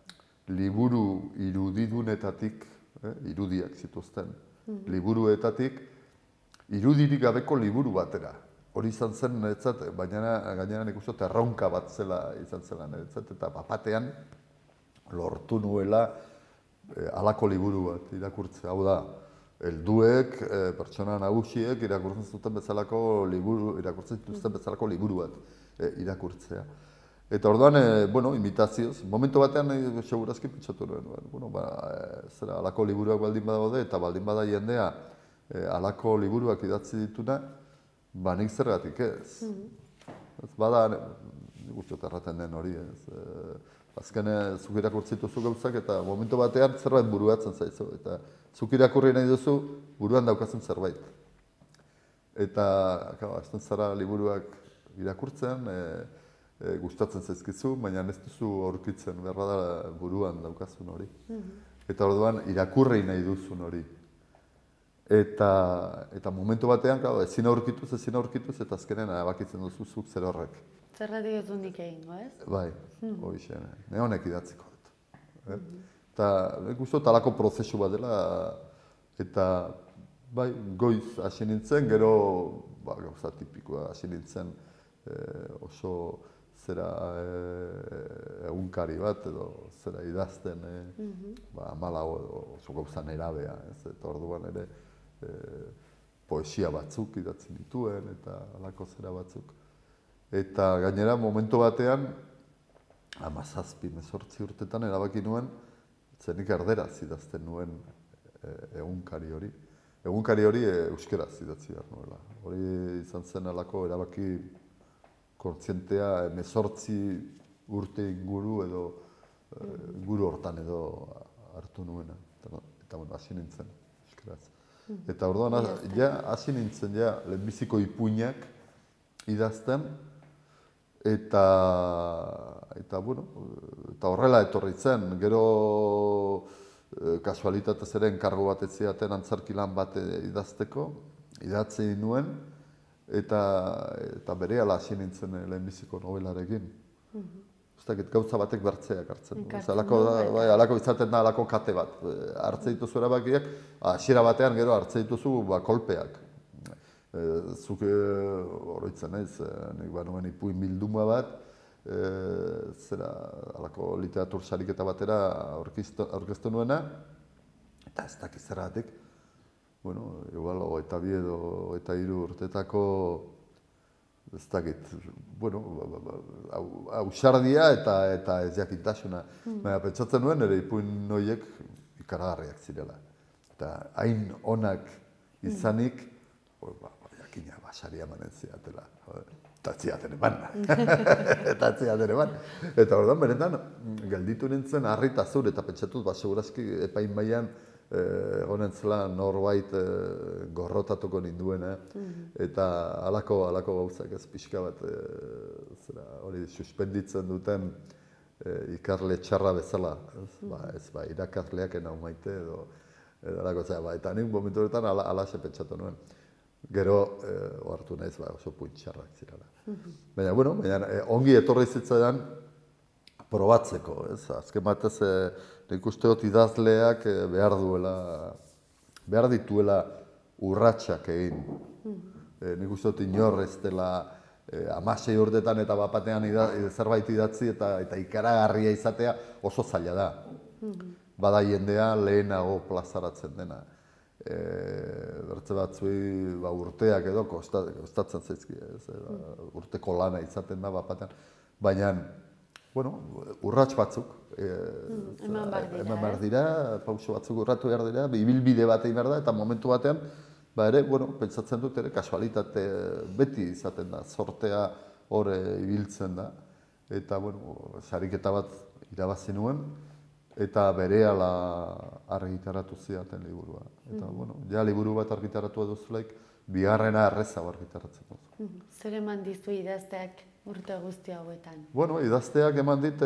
liburu irudidunetatik, eh, irudiak zituzten, liburuetatik, irudirik gabeko liburu batera. Hori izan zen niretzat, baina gainera nik uste erronka bat zela izan zela niretzat, eta bapatean lortu nuela halako liburu bat irakurtzea. Hau da, helduek, pertsona nagusiek irakurtzen zuten bezalako liburu, irakurtzen zituzten bezalako liburu bat irakurtzea. Eta orduan, bueno, imitazioz, momentu batean segurazki pentsatu nuen, bueno, zera, halako liburuak baldin badaude eta baldin bada jendea halako liburuak idatzi dituna, ba nik zergatik ez. Bada, nik uste erraten den hori ez. Azken, zuk irakurtzen dituzu gauzak eta momentu batean zerbait buruatzen zaizu. Eta zuk irakurri nahi duzu buruan daukazen zerbait. Eta, azten zara liburuak irakurtzen, gustatzen zaizkizu, baina ez duzu aurkitzen, berra da buruan daukazun hori. Eta orduan irakurri nahi duzun hori. Eta momentu batean, ezin aurkituz, ezin aurkituz, eta azkenen abakitzen duzu zuk zer horrek. Zerratik ez dut nik egingo, ez? Bai, hori zen, ne honek idatziko dut. Eta nik uste talako prozesu bat dela, eta bai, goiz hasi nintzen, gero gauza tipikoa hasi nintzen oso zera egunkari bat edo zera idazten amalago edo oso gauza nerabea, eta orduan ere poesia batzuk idatzen dituen eta halako zera batzuk. Eta gainera momentu batean, hamazazpi, hemezortzi urtetan erabaki nuen, zenik erderaz idazten nuen egunkari hori. Egunkari hori euskeraz idatzi behar nuela. Hori izan zen halako erabaki kontzientea hemezortzi urte inguru edo inguru hortan edo hartu nuena. Eta hasi nintzen euskeraz. Eta orduan hasi nintzen lehenbiziko ipuinak idazten, eta horrela etorri zen. Gero kasualitatez ere enkargo bat ez zidaten antzerki lan bat idazteko, idatzi nuen, eta berehala hasi nintzen lehenbiziko nobelarekin. Uztakit, gauza batek bertzeak hartzen. Halako izaten da, halako kate bat. Hartze dituzu erabakiak, hasiera batean gero hartze dituzu kolpeak. Zuk oroitzen naiz, nik banuen ipuin bilduma bat, zera, halako literatur sariketa batera aurkeztu nuena, eta ez dakiz zergatik, bueno, igual, hogeita bi edo hogeita hiru urtetako, ez dakit, bueno, ausardia eta ez jakintasuna. Baina pentsatzen nuen, ere ipuin horiek ikaragarriak zirela. Eta hain onak izanik, jakina basaria manen ziatela. Eta ziaten eman. Eta ziaten eman. Eta orduan, benetan, gelditu nintzen harrita zur, eta pentsatut, ba, segurazki epain baian, egonen zela norbait gorrotatuko ninduena, eta halako gauzak ez pixka bat hori suspenditzen duten ikarle txarra bezala, ez ba, irakasleak enau maite edo halako zera, eta nik momentu horretan alaxe pentsatu nuen. Gero ohartu naiz oso punt txarrak zirela. Baina, bueno, ongi etorri zitzaidan probatzeko, ez? Azken batez, nik uste dut idazleak behar duela, behar dituela urratsak egin. Nik uste dut inor ez dela hamasei urtetan eta bapatean zerbait idatzi eta ikaragarria izatea oso zaila da. Bada jendea lehenago plazaratzen dena. Bertze batzuei urteak edo kostatzen zaizki, urteko lana izaten da bapatean. Baina, bueno, urrats batzuk eman behar dira, pauso batzuk urratu behar dira, ibilbide bat egin behar da, eta momentu batean, ba ere, bueno, pentsatzen dut ere, kasualitate beti izaten da, sortea hor ibiltzen da. Eta, bueno, sariketa bat irabazi nuen, eta berehala argitaratu zidaten liburua. Eta, bueno, ja liburu bat argitaratu eduzulaik, bigarrena errezago argitaratzen duzu. Zer eman dizu idazteak urte guzti hauetan? Bueno, idazteak eman dit,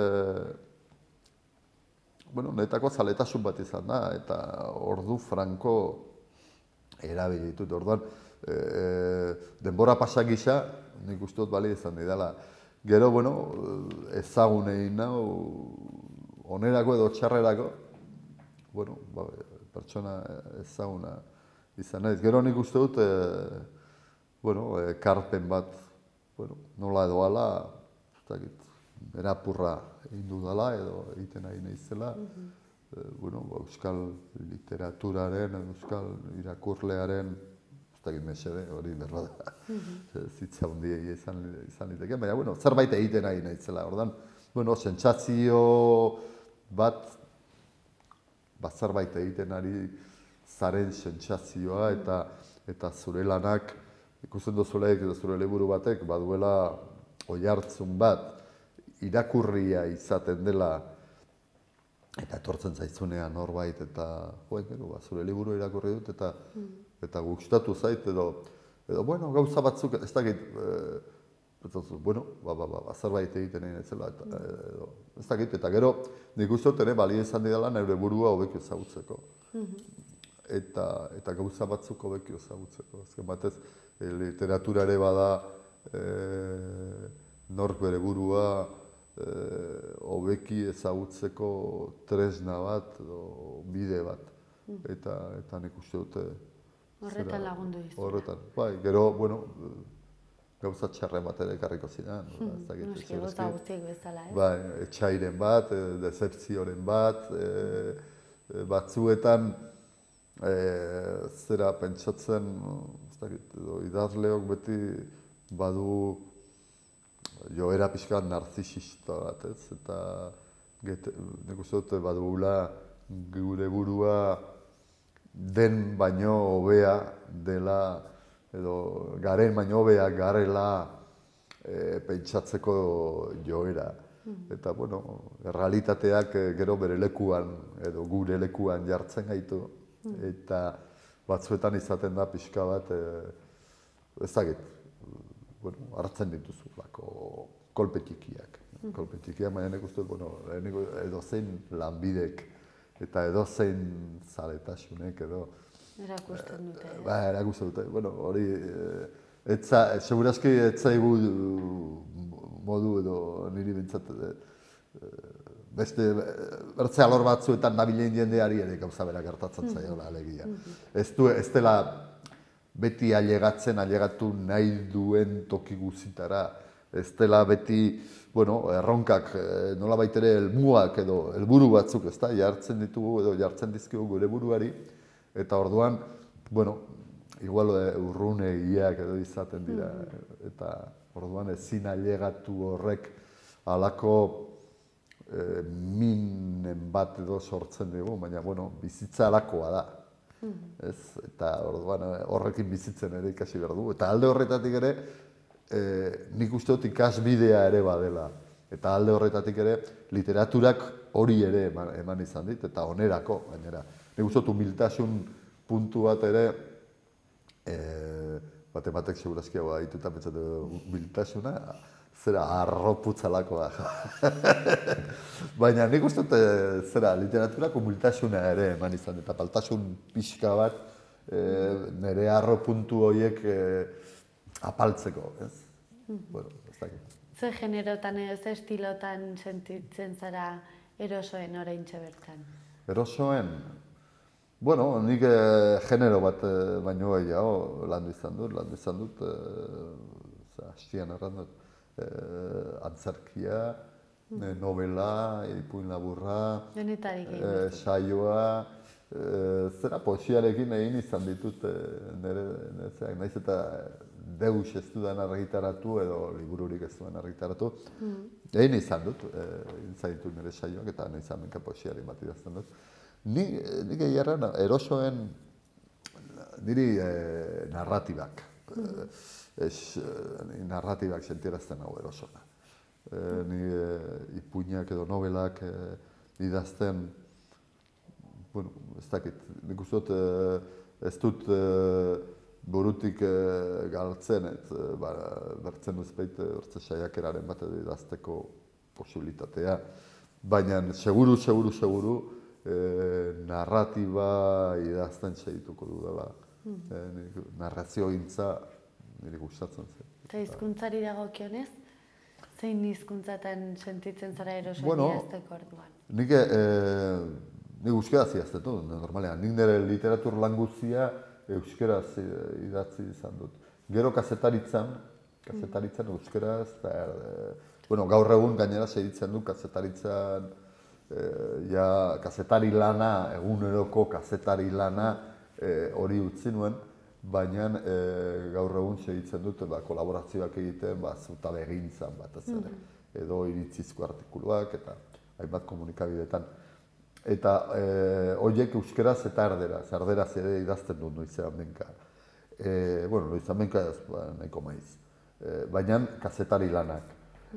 bueno, netako zaletasun bat izan da, eta ordu franko erabili ditut. Orduan, denbora pasak gisa, nik uste dut bali izan didala. Gero, bueno, ezagun egin nau, onerako edo txarrerako, bueno, ba, pertsona ezaguna izan naiz. Gero nik uste dut, e, bueno, ekarpen bat, bueno, nola edo ala, ez dakit, erapurra egin dudala edo egiten nahi naizela, e, bueno, ba, euskal literaturaren, euskal irakurlearen, ez dakit mesede, hori berra da, zitza hundiei izan, izan liteke, baina, bueno, zerbait egiten nahi naizela, ordan, bueno, sentsazio bat, bat zerbait egiten ari zaren sentsazioa eta eta zure lanak ikusten duzulek edo zure liburu batek baduela oihartzun bat irakurria izaten dela eta etortzen zaizunean norbait eta joen gero ba, zure liburu irakurri dut eta eta gustatu zait edo edo bueno gauza batzuk ez dakit e, bueno ba ba ba zerbait egiten nahi naizela eta edo ez dakit eta gero nik uste dut ere balio izan didala neure burua hobeki ezagutzeko. Eta, eta gauza batzuk hobeki ezagutzeko. Azken batez, e, literatura ere bada e, nork bere burua hobeki ezagutzeko tresna bat edo bide bat. Eta, eta nik uste dute... Horretan lagundu izan. Horretan, bai, gero, bueno, gauza txarren bat ere ekarriko zidan. Noski, gauza guztiek bezala, ez? Bai, etxairen bat, dezepzioren bat, batzuetan E, zera pentsatzen, ez dakit, edo, idazleok beti badu joera pixka narzisista bat, ez? Eta nik uste dut badugula gure burua den baino hobea dela, edo garen baino hobea garela e, pentsatzeko joera. Eta, bueno, errealitateak gero bere lekuan, edo gure lekuan jartzen gaitu. Eta batzuetan izaten da pixka bat, ez dakit, bueno, hartzen dituzu, lako kolpe txikiak. Kolpe txikiak, baina nik uste, bueno, edozein lanbidek eta edozein zaletasunek edo... Erakusten dute. Ba, erakusten dute, bueno, hori, etza, segurazki etzaigu modu edo niri bintzat, beste bertze alor batzuetan nabilen jendeari ere gauza bera gertatzen zaiola alegia. Ez du, ez dela beti ailegatzen, ailegatu nahi duen toki guzitara. Ez dela beti, bueno, erronkak, nola baitere helmuak edo helburu batzuk, ez da, jartzen ditugu edo jartzen dizkigu gure buruari. Eta orduan, bueno, igual urrunegiak edo izaten dira. Eta orduan ezin ailegatu horrek halako E, minen bat edo sortzen dugu, baina, bueno, bizitza alakoa da. Ez? Eta orduan horrekin bizitzen ere ikasi behar dugu. Eta alde horretatik ere, e, nik uste dut ikasbidea ere badela. Eta alde horretatik ere, literaturak hori ere eman, eman izan dit, eta onerako, gainera. Nik uste dut humiltasun puntu bat ere, e, bate batek segurazkiago da dituta, pentsatu humiltasuna, zera, arroputzalakoa. Baina nik uste dut, zera, literaturako humiltasuna ere eman izan, eta paltasun pixka bat e, nire arropuntu horiek e, apaltzeko, ez? Bueno, ez dakit. Ze generotan edo, ze estilotan sentitzen zara erosoen oraintxe bertan? Erosoen? Bueno, nik e, genero bat e, baino gehiago landu izan dut, landu izan dut, e, hastian erran dut. Eh, antzerkia, eh, novela, ipuin laburra, eh, saioa, eh, zera poesiarekin egin izan ditut eh, nire, nire, naiz eta deus ez dudan argitaratu edo libururik ez dudan argitaratu. Mm. Egin izan dut, eh, izan ditut nire saioak eta nahiz amenka poesiari bat idazten dut. Ni, nik egiarra erosoen niri eh, narratibak. Mm. Ez, narratibak sentierazten hau erosona. E, ni e, ipuinak edo novelak e, idazten, bueno, ez dakit, nik uste dut, e, ez dut e, burutik e, galtzen, ez, e, ba, bertzen duzpeit bertze saiakeraren bat edo idazteko posibilitatea. Baina, seguru, seguru, seguru, e, narratiba idazten segituko dudala. Mm. E, narrazio gintza, nire gustatzen zen. Eta hizkuntzari dagokionez, Zein hizkuntzatan sentitzen zara eroso Bueno, idazteko orduan? Nik, eh, nik euskaraz idaztetu, normalean. Nik nire literatur lan guztia euskaraz idatzi izan dut. Gero kazetaritzan, kazetaritzan euskaraz, eta, eh, bueno, gaur egun gainera segitzen du kazetaritzan, eh, ja, kazetari lana, eguneroko kazetari lana eh, hori utzi nuen, baina eh, gaur egun segitzen dut ba, kolaborazioak egiten, ba, zutabe egintzan bat ez ere, edo iritzizko artikuluak eta hainbat komunikabideetan. Eta eh, horiek euskeraz eta erderaz, erderaz ere idazten dut noizean benka. Eh, bueno, noizean benka ez ba, nahiko maiz. Eh, baina kazetari lanak.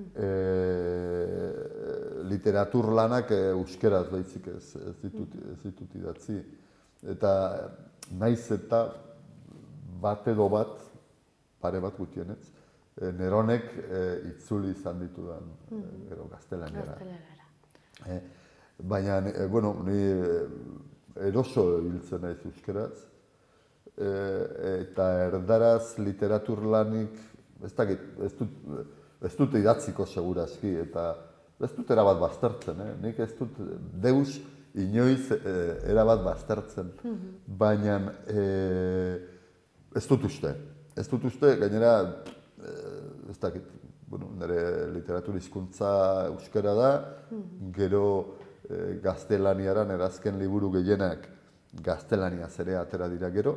Eh, literatur lanak eh, euskeraz baizik ez, ez, ditut, ez ditut idatzi. Eta naiz eta bat edo bat, pare bat gutienez, eh, neronek eh, itzuli izan ditudan eh, gero gaztelaniara. Eh, baina, eh, bueno, ni eh, eroso hiltzen naiz euskeraz, eh, eta erdaraz literatur lanik, ez dakit, ez dut, ez dut idatziko segurazki, eta ez dut erabat baztertzen, eh? Nik ez dut deus inoiz eh, erabat baztertzen, baina eh, ez dut uste. Ez dut uste, gainera, eh, ez dakit, bueno, nire literatur hizkuntza euskara da, gero eh, gaztelaniara, nire azken liburu gehienak gaztelaniaz ere atera dira gero,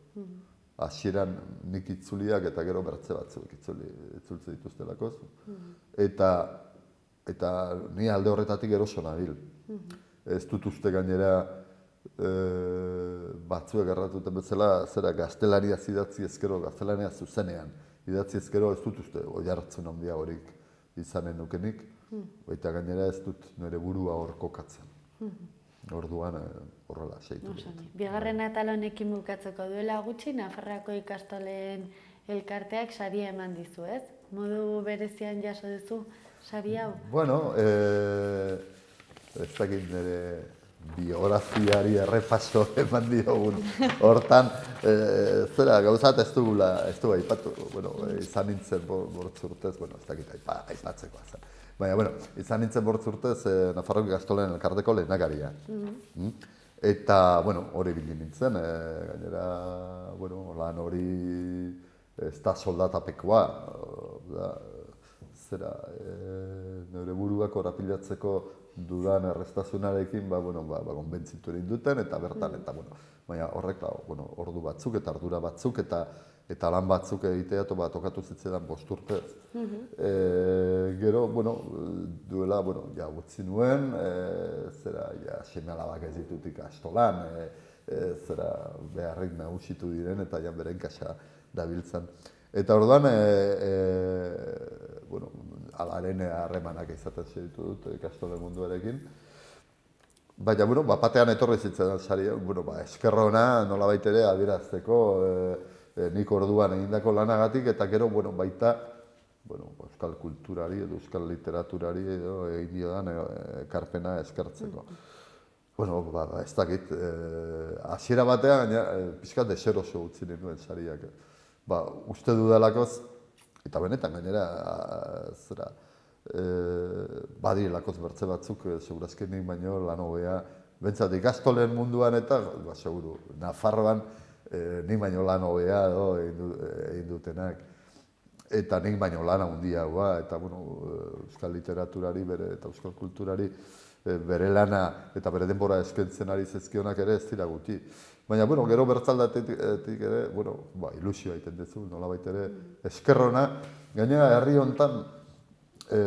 hasieran nik itzuliak eta gero bertze batzuk itzuli, itzultze dituztelakoz. Eta, eta ni alde horretatik eroso nabil. Ez dut uste gainera e, batzuek erratuten bezala, zera gaztelaniaz idatzi ezkero, gaztelaniaz zuzenean idatzi ezkero, ez dut uste oihartzun handia horik izanen nukenik, eta gainera ez dut nire burua hor kokatzen. Orduan horrela seitu dut. Bigarren atal honekin bukatzeko duela gutxi, Nafarroako ikastolen elkarteak saria eman dizu, ez? Modu berezian jaso duzu sari hau? Bueno, eh, ez dakit nire biografiari errepaso eman diogun. Hortan, eh, zera, gauzat ez dugula, ez du aipatu, bueno, izan nintzen bortzurtez, bueno, ez dakit aipatzeko zen. Baina, bueno, izan nintzen bortzurtez eh, Nafarroako ikastolen elkarteko lehendakaria. Mm. Eta, bueno, hori bilin nintzen, eh, gainera, bueno, lan hori ez da soldatapekoa, da, zera, eh, nire buruak horapilatzeko dudan errestasunarekin, ba, bueno, ba, ba, konbentzitu egin duten, eta bertan, eta, bueno, baina horrek, ba, bueno, ordu batzuk eta ardura batzuk, eta eta lan batzuk egitea, ba, tokatu zitzetan bost urtez. E, gero, bueno, duela, bueno, ja, utzi nuen, e, zera, ja, seme alabak ez ditut ikastolan, e, e, zera, beharrik nagusitu diren, eta ja, beren kasa dabiltzen. Eta orduan, e, e, bueno, alaren harremanak izaten segitu dut ikastolen munduarekin. Baina, bueno, ba, batean etorri zitzen sari, bueno, ba, eskerrona nolabait ere adierazteko, e, E, nik orduan egindako lanagatik, eta gero, bueno, baita, bueno, euskal kulturari edo euskal literaturari edo egin diodan ekarpena eskertzeko. Bueno, ba, ez dakit, hasiera batean, gaina, pixkat deseroso utzi ninduen sariak. Ba, uste dudalakoz, eta benetan gainera, zera, e, badirelakoz bertze batzuk, segurazki nik baino lan hobea, bentsat ikastolen munduan eta, ba, seguru, Nafarroan, E, nik baino lan hobea edo egin dutenak. Eta nik baino lan handiagoa, eta bueno, euskal literaturari bere, eta euskal kulturari e, bere lana eta bere denbora eskentzen ari zezkionak ere ez dira guti. Baina, bueno, gero bertzaldatik ere, bueno, ba, ilusioa egiten duzu, nolabait ere eskerrona. Gainera, herri hontan, e,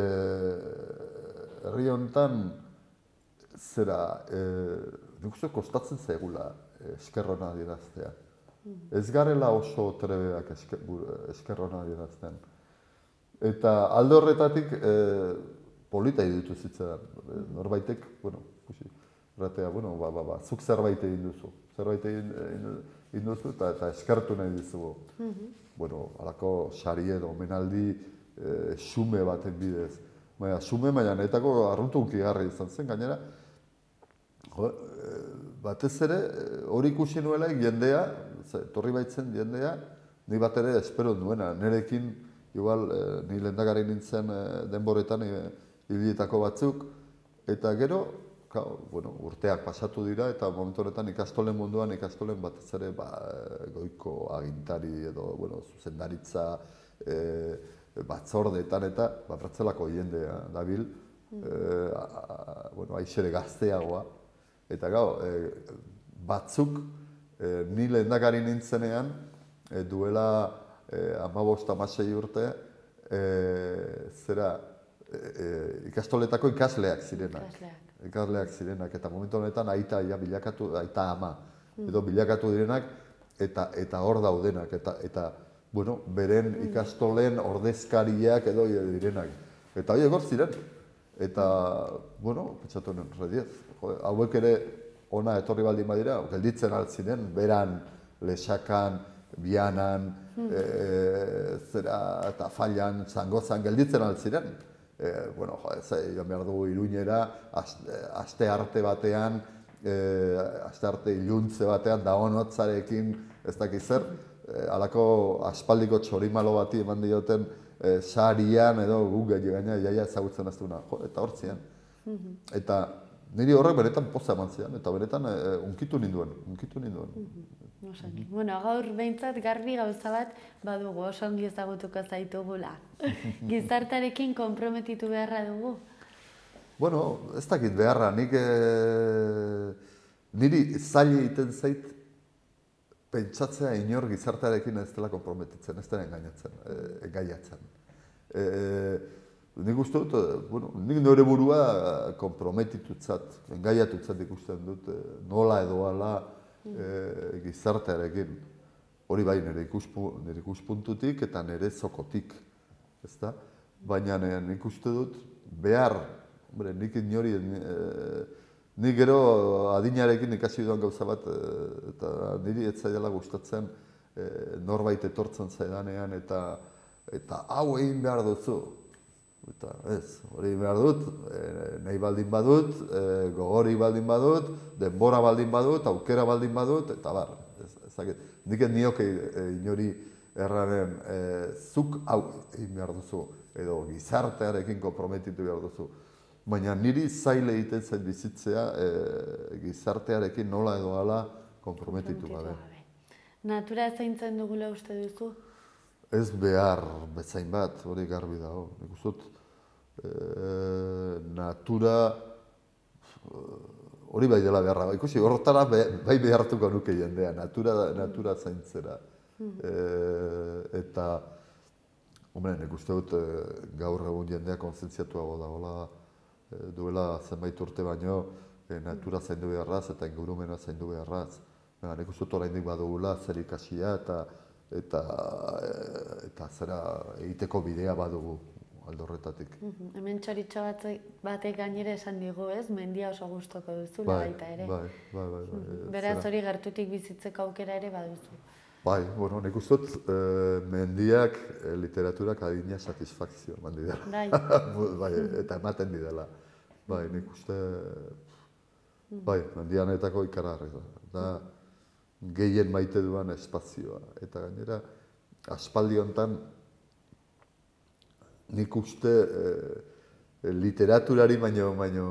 herri hontan, zera, e, nik uste kostatzen zaigula eskerrona adieraztea. Ez garela oso trebeak eskerrona adierazten. Eta alde horretatik e, polita iruditu zitzaidan. Norbaitek, bueno, ikusi, erratea, bueno, ba, ba, ba, zuk zerbait egin duzu. Zerbait egin, egin duzu eta, eta eskertu nahi dizugu. Bueno, halako sari edo omenaldi e, xume baten bidez. Baina, xume, baina netako arruntunki garri izan zen, gainera, jo, e, batez ere, hori ikusi nuela jendea, torri baitzen jendea, ni bat ere espero duena, nirekin igual, e, ni lehendakari nintzen e, denboretan e, hilietako batzuk, eta gero, Kau, bueno, urteak pasatu dira eta momentu honetan ikastolen munduan ikastolen batez ere ba, goiko agintari edo bueno, zuzendaritza e, batzordeetan eta ba, Bertzelako jendea dabil, mm. e, a, bueno, aixere gazteagoa. Eta gau, e, batzuk e, ni lehendakari nintzenean e, duela e, hamabost hamasei urte e, zera e, e, ikastoletako ikasleak zirenak. Ikasleak. Ikasleak zirenak, eta momentu honetan aita ja, bilakatu, aita ama, edo bilakatu direnak, eta eta hor daudenak, eta, eta bueno, beren ikastolen ordezkariak edo direnak. Eta horiek hor ziren, eta, bueno, pentsatu nuen, rediez, hauek ere ona etorri baldin badira, gelditzen altziren, beran, lesakan, bianan, e, zera, eta fallan, zangozan, gelditzen altziren. E, bueno, jo, ez, joan behar dugu Iruñera, aste arte batean, e, aste arte iluntze batean, daonotzarekin, ez dakiz zer, e, halako aspaldiko txorimalo bati eman dioten e, sarian edo guk gaina jaia ezagutzen ez duna, jo, eta hortzian. Eta niri horrek benetan poza eman zian, eta benetan e, unkitu ninduen, unkitu ninduen. Bueno, gaur behintzat garbi gauza bat badugu, oso ongi ezagutuko zaitugula. Gizartearekin konprometitu beharra dugu? Bueno, ez dakit beharra, nik e, niri zaila egiten zait pentsatzea inor gizartearekin ez dela konprometitzen, ez dela engainatzen, e, engaiatzen. E, nik uste dut, bueno, nik nire burua konprometitutzat, engaiatutzat ikusten dut, e, nola edo ala, E, gizartearekin, hori bai nire, ikuspu, nire ikuspuntutik eta nire zokotik, ezta? Baina nik uste dut behar, hombre, nik inori, e, nik gero adinarekin ikasi duan gauza bat, e, eta niri ez zaidala gustatzen e, norbait etortzen zaidanean eta eta hau egin behar duzu. Eta ez, hori behar dut, e, nahi baldin badut, e, gogori baldin badut, denbora baldin badut, aukera baldin badut, eta bar, ez, ezakit. Nik ez nioke e, inori erraren e, zuk hau egin behar duzu, edo gizartearekin konprometitu behar duzu. Baina niri zaile egiten zen bizitzea e, gizartearekin nola edo hala konprometitu gabe. Natura zaintzen dugula uste duzu? Ez behar bezain bat, hori garbi dago. Nik uste dut, e, natura hori bai dela beharra. Ikusi, horretara be, bai behartuko nuke jendea, natura, natura zaintzera. E, eta, hombre, nik uste dut e, gaur egun jendea konzentziatuago dagoela, e, duela zenbait urte baino, e, natura zaindu beharraz eta ingurumena zaindu beharraz. Baina, nik uste dut oraindik badugula zer ikasia eta eta eta zera egiteko bidea badugu alde horretatik. Hemen txoritxo batek gainera esan digu, ez? Mendia oso gustoko duzula baita ere. Bai, bai, bai, bai. Beraz hori gertutik bizitzeko aukera ere baduzu. Bai, bueno, nik uste dut mendiak literaturak adina satisfakzio eman didela. Bai. Bai, eta ematen didela. Bai, nik uste, bai, mendianetako ikaragarri da. Da, gehien maite duan espazioa. Eta gainera, aspaldi hontan, nik uste e, literaturari baino, baino,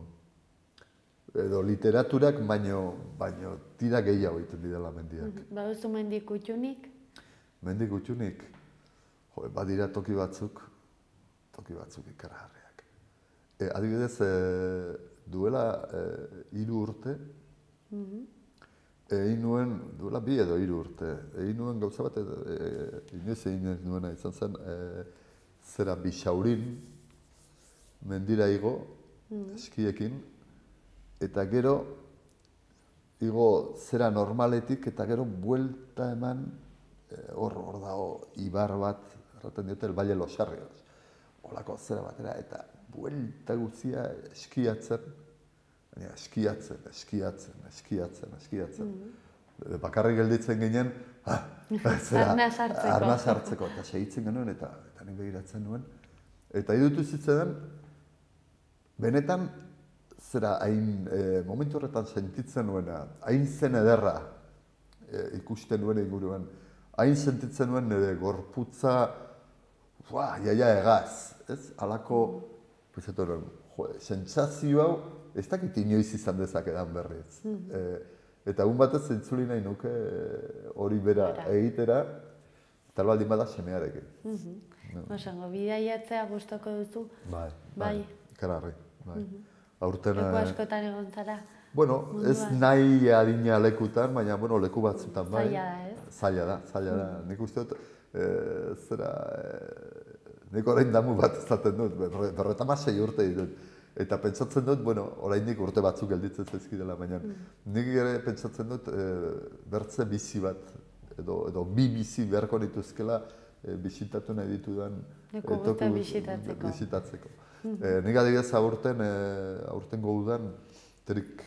edo literaturak baino, baino tira gehiago egiten didela mendiak. Baduzu mendik kutxunik? Mendik kutxunik? Jo, badira toki batzuk, toki batzuk ikaragarriak. E, adibidez, e, duela e, hiru urte, egin nuen, duela bi edo hiru urte, egin nuen gauza bat, e, inoiz egin nuena izan zen, e, zera Bisaurin, mendira igo, eskiekin, eta gero, igo zera normaletik, eta gero buelta eman, hor e, hor dago, ibar bat, erraten diote, el Valle Los Sarrios, holako zera batera, eta buelta guzia eskiatzen, baina eskiatzen, eskiatzen, eskiatzen, eskiatzen. Mm. Bakarrik gelditzen ginen, ah, arna sartzeko. Arna sartzeko, eta segitzen genuen, eta, eta nik begiratzen nuen. Eta idutu zitzen, benetan, zera, hain, e, momentu horretan sentitzen nuena, hain zen ederra e, ikusten nuen inguruan, hain sentitzen nuen nire gorputza Fua, iaia egaz, ez? Halako, pentsatu, jo, sentsazio hau, ez dakit inoiz izan dezakedan berriz. Eh, eta egun batez entzuli nahi nuke hori bera egitera, eta baldin bada semearekin. Osango, bidaiatzea gustoko duzu? Bai, bai, ikararri. Bai. Aurten... Leku askotan egon zara? Bueno, ez nahi adina lekutan, baina bueno, leku batzutan bai. Zaila da, ez? Zaila da, zaila da. Nik uste dut, zera, nik orain damu bat izaten dut, berreta masei urte ditut. Eta pentsatzen dut, bueno, oraindik urte batzuk gelditzen zaizkidela, baina nik ere pentsatzen dut bertze bizi bat, edo, edo bi bizi beharko nituzkela bisitatu nahi ditudan leku guztiak bisitatzeko. bisitatzeko. Nik adibidez aurten, aurtengo udan, trik,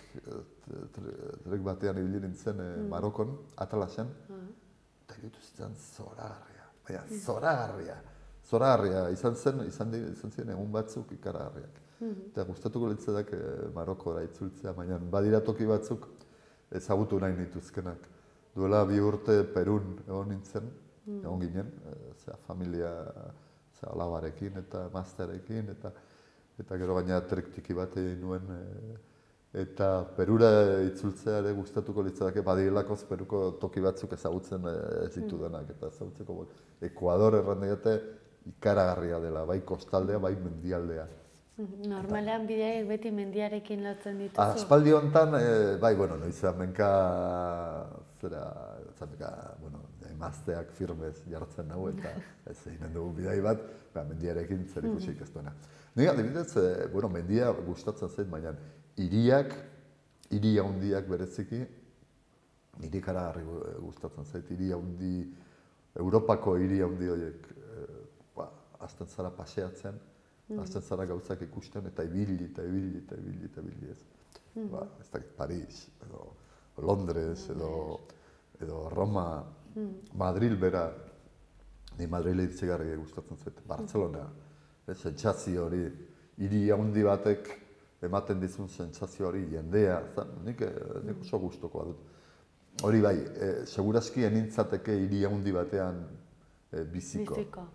trik batean ibili nintzen Marokon, Atalasen, eta egitu zitzen zoragarria, baina zoragarria. Zoragarria izan zen, izan ziren egun batzuk ikaragarriak. Eta gustatuko litzadak Marokora itzultzea, baina badira toki batzuk ezagutu nahi nituzkenak. Duela bi urte Perun egon nintzen, egon ginen, familia alabarekin eta emaztearekin, eta gero gaina trik-tiki bat egin nuen, eta Perura itzultzea ere gustatuko litzadake, badirakoz Peruko toki batzuk ezagutzen ez ditudanak, eta ezagutzeko Ekuador errandegate ikaragarria dela, bai kostaldea, bai mendialdea. Normalean bideak beti mendiarekin lotzen dituzu? Aspaldi honetan, bai, bueno, noiz amenka, zera, zamenka, bueno, emazteak firmez jartzen nahu, eta ez eginen dugu bidai bat, mendiarekin zer ikusik ez duena. Nik adibidez, bueno, mendia gustatzen zait, baina hiriak, hiri handiak bereziki, niri karagarri gustatzen zait, hiri handi, Europako hiri handi horiek, azten zara paseatzen, azten zara gauzak ikusten, eta ibili, eta ibili, eta ibili, eta ibili ez. Ez dakit, Paris, edo Londres, edo Roma, Madril bera, ni Madrile itzigarri gustatzen zait, Barcelona, sentsazio hori, hiri handi batek ematen dizun sentsazio hori, jendea, nik oso gustukoa dut. Hori bai, segurazki enintzateke hiri handi batean biziko. Biziko.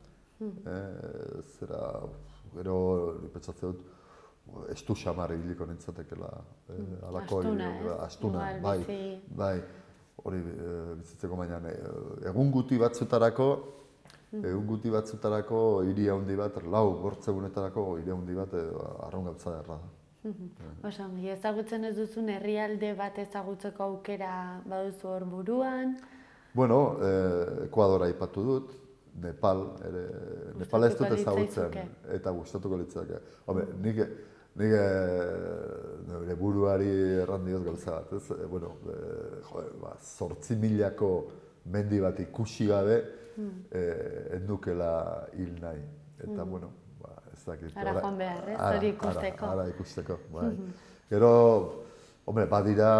Zera, gero, pentsatzen dut, estu xamar ibiliko nintzatekela. Astuna, ez? Astuna, bai, bai. Hori bizitzeko baina, egun guti batzutarako, egun guti batzutarako hiri handi bat, lau bortzegunetarako hiri handi bat arrun gauza derra da. Osan, ezagutzen ez duzun herrialde bat ezagutzeko aukera baduzu hor buruan? Bueno, Ekuadora aipatu dut, Nepal, ere, Nepal ez dut ezagutzen, eta gustatuko litzake. Hombre, nik, nik nire buruari errandioz gauza bat, ez? Bueno, joder, ba, zortzi milako mendi bat ikusi gabe, ez nukela hil nahi. Eta, bueno, ez dakit. Ara joan behar, ez? Hori ikusteko. Ara ikusteko, bai. Gero, hombre, badira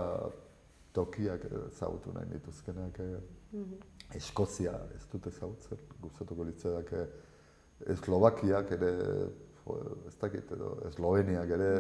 tokiak ezagutu nahi dituzkenak. Eskozia ez dut ezagutzen, gustatuko litzaidak Eslovakiak ere, ez dakit, edo Esloveniak ere,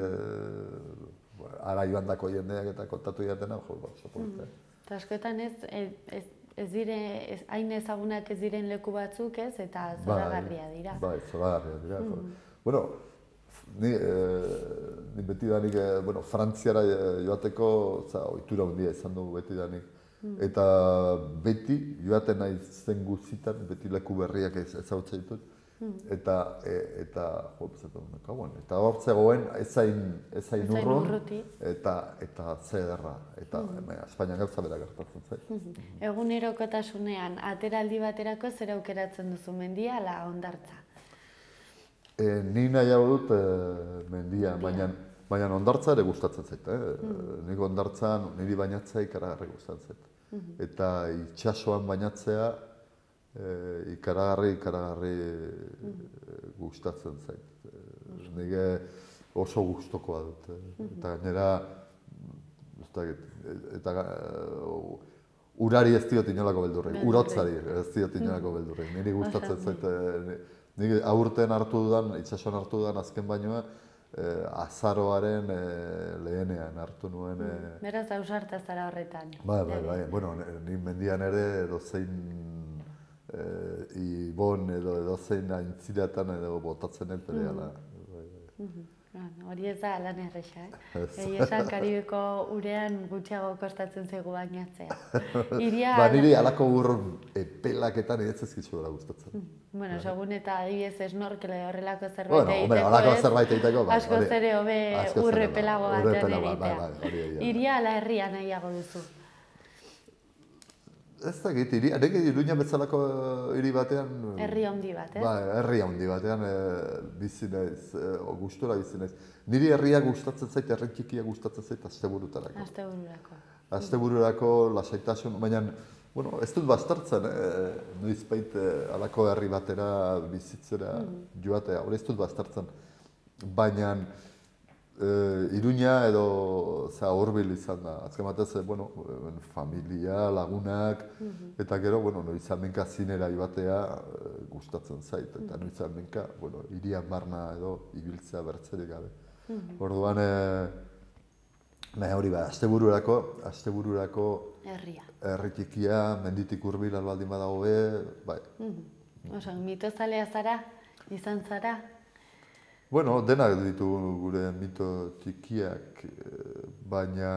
ara joan dako jendeak eta kontatu jatena, jo, oso politia. Eta askotan ez, ez dire, hain ezagunak ez diren leku batzuk ez, eta zoragarria dira. Bai, zoragarria dira. Bueno, ni beti danik, bueno, Frantziara joateko, ohitura handia izan dugu beti danik. Eta beti, joaten nahi zen guztitan, beti leku berriak ezagutzen ditut. Eta, eta, jo, eta hor zegoen ezain urrun, eta zederra. Eta Espainian gauza bera gertatzen zait. Egunerokotasunean, ateraldi baterako zer aukeratzen duzu, mendia ala hondartza? Ni nahiago dut mendia, baina hondartza ere gustatzen zait. Nik hondartzan, niri bainatzea ikaragarri gustatzen zait. Eta itxasoan bainatzea ikaragarri, ikaragarri gustatzen zait. Nire oso gustokoa dut. Eta gainera, eta urari ez diot inolako beldurrik, urotzari ez diot inolako beldurrik. Niri gustatzen zait, nire aurten hartu dudan, itxasoan hartu dudan azken bainoa, azaroaren lehenean hartu nuen. Beraz, ausarta zara horretan. Bai, bai, bai. Bueno, ni mendian ere dozein ibon edo edozein aintziratan edo botatzen den berehala. Hori ez da lan erresa, eh? Egi esan Karibeko urean gutxiago kostatzen zaigu bainatzea. Ba, niri halako ur epelaketan ez ezkitzu gara gustatzen. Bueno, segun eta adibidez snorkele horrelako zerbait Bueno, hombre, horrelako zerbait egiteko, bai. Askoz ere hobe ur epelago batean egitea. Hiria ala herria nahiago duzu? Ez dakit, nik Iruña bezalako hiri batean... Herri handi bat, ez? Ba, herri handi batean bizi naiz, gustora bizi naiz. Niri herria gustatzen zait, herri txikia gustatzen zait asteburutarako. Astebururako. Astebururako lasaitasun, baina, bueno, ez dut bastartzen, noizbait halako herri batera bizitzera joatea, hori ez dut bastartzen. Baina, Iruña edo hurbil izan da. Azken batez, bueno, familia, lagunak, eta gero, bueno, noiz hemenka zinera joatea gustatzen zait. Eta noiz hemenka, bueno, hirian barna edo ibiltzea bertzerik gabe. Orduan, nahi hori ba, astebururako, astebururako herria. Herri txikia, menditik hurbil albaldin badago be, bai. Oso, mitozalea zara, izan zara? Bueno, denak ditu gure mito txikiak, baina,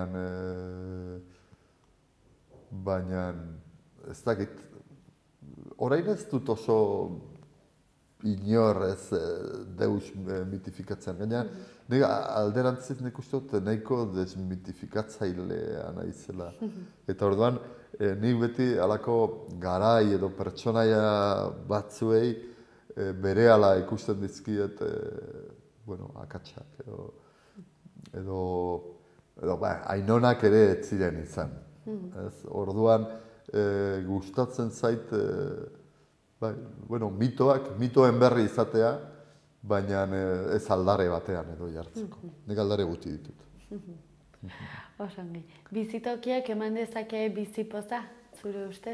baina, ez dakit, orain ez dut oso inor ez deus mitifikatzen, gaina, nire alderantziz nik uste dut nahiko desmitifikatzailea naizela. Eta orduan, nik beti halako garai edo pertsonaia batzuei berehala ikusten dizkiet, bueno, akatsak edo, edo, edo, ba, ainonak ere ez ziren izan. Orduan, gustatzen zait, bai, bueno, mitoak, mitoen berri izatea, baina ez aldare batean edo jartzeko. Nik aldare gutxi ditut. Osongi. Bizitokiak eman dezake bizipoza, zure ustez?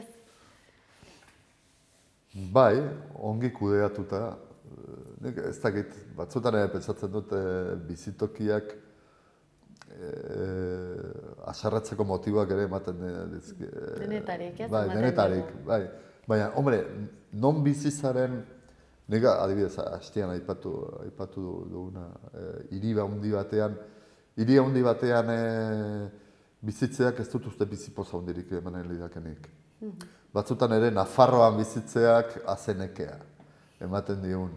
Bai, ongi kudeatuta. Nik ez dakit, batzutan ere pentsatzen dut bizitokiak haserretzeko motiboak ere ematen dizkie. Denetarik, ez? Bai, denetarik, bai. Baina, hombre, non bizizaren, nik adibidez, hastian aipatu duguna, hiri handi batean, hiri handi batean bizitzeak ez dut uste bizipoza handirik emanen lidakenik. Batzutan ere, Nafarroan bizitzeak azenekea ematen diun.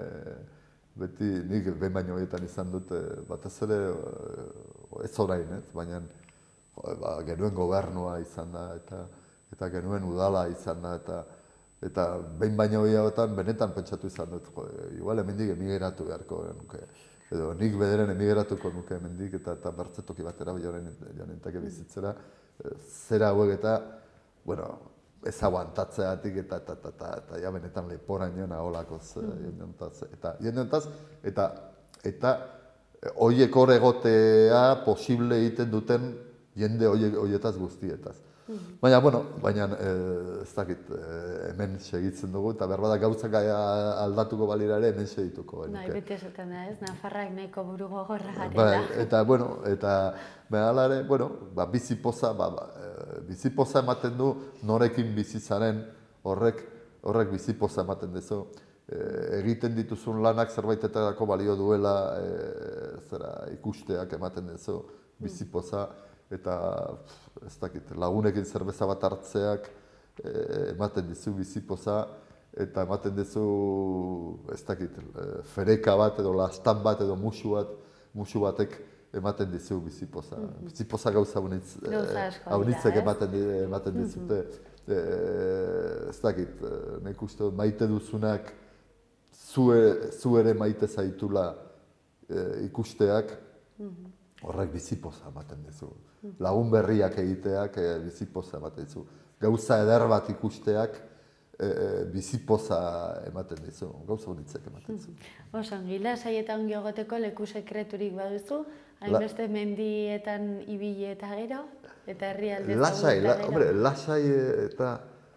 Beti, nik behin baino horietan izan dut, batez ere, ez orain, ez? Baina genuen gobernua izan da, eta genuen udala izan da, eta behin baino horietan benetan pentsatu izan dut, igual hemendik emigratu beharko nuke. Edo nik bederen emigratuko nuke hemendik, eta bertzetoki batera joan entake bizitzera, zera hauek eta, bueno, ez aguantatzeatik eta eta eta eta eta ja benetan leporaino naholakoz eta jendeontaz eta eta horiek hor egotea posible egiten duten jende horietaz guztietaz. Baina, bueno, baina ez dakit hemen segitzen dugu eta berbada gauzak aldatuko balira ere hemen segituko. Nahi, beti esaten da ez, Nafarrak nahiko buru gogorra Bai, garela. eta, bueno, eta behala ere, bueno, ba, bizipoza, ba, bizipoza ematen du norekin bizitzaren horrek, horrek bizipoza ematen dezu. Egiten dituzun lanak zerbaitetarako balio duela zera ikusteak ematen dezu bizipoza. Eta, ez dakit, lagunekin zerbeza bat hartzeak ematen dizu bizipoza, eta ematen dizu, ez dakit, fereka bat edo lastan bat edo musu bat, musu batek ematen dizu bizipoza. Bizipoza gauza haunitzek ematen dizute. Ez dakit, nik uste dut maite duzunak zu ere maite zaitula ikusteak, horrek bizipoza ematen dizu. Lagun berriak egiteak bizipoza ematen dizu. Gauza eder bat ikusteak bizipoza ematen dizu. Gauza honitzek ematen dizu. Osan, gila saietan ongi egoteko leku sekreturik baduzu, hainbeste mendietan ibili eta gero, eta herrialde lasai, la, hombre, lasai eta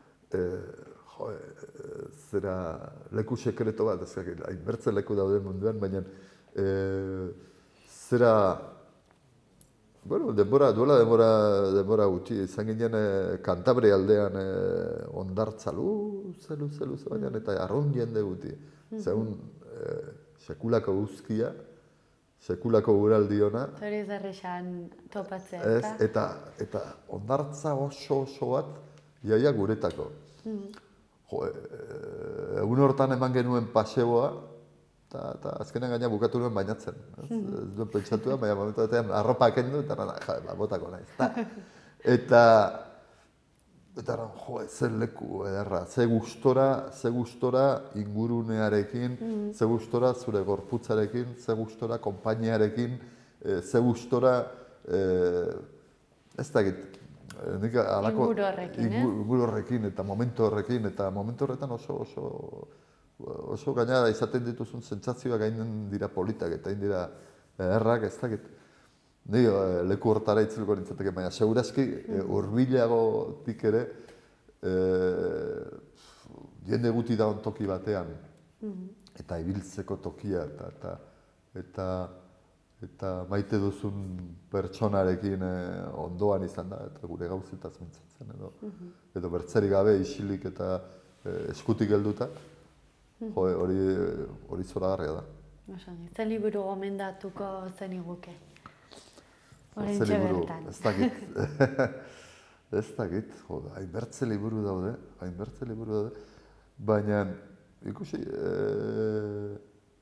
jo, zera leku sekreto bat, ezakit, hainbertze leku daude munduan, baina zera Bueno, denbora, duela denbora, denbora gutxi, izan ginen eh, Kantabria aldean eh, ondartza luze, luze, luze, baina eta arrun jende guti. Zeun eh, sekulako uzkia, sekulako uraldi ona. Hori ez errexan topatzea, Ez, ezta? eta, eta ondartza oso oso bat, jaia guretako. Jo, e, egun hortan eman genuen paseoa, eta, eta azkenean gaina bukatu nuen bainatzen. Ez, ez duen pentsatua, baina momentu batean arropa kendu, eta nana, ja, ba, botako naiz. Eta, eta, eta jo, zer leku ederra, ze gustora, ze gustora ingurunearekin, ze gustora zure gorputzarekin, ze gustora konpainiarekin, e, ze gustora, e, ez dakit, nik alako Inguru horrekin, ez? inguru horrekin eta momentu horrekin, eta momentu horretan oso, oso, oso gaina izaten dituzun sentsazioak gainen dira politak eta hain dira errak, ez dakit. Ni eh, leku hortara itzuliko nintzateke, baina segurazki eh, hurbilagotik ere eh, jende guti daun toki batean eta ibiltzeko tokia eta eta eta, eta maite duzun pertsonarekin eh, ondoan izan da eta gure gauzetaz mintzatzen edo edo bertzerik gabe isilik eta eh, eskutik helduta. Jo, hori hori zoragarria da. Osongi, ze liburu gomendatuko zeniguke? Ze Oraintxe liburu, bertan. ez dakit. Ez dakit, jo, hainbertze liburu daude, hainbertze liburu daude, baina ikusi, eh,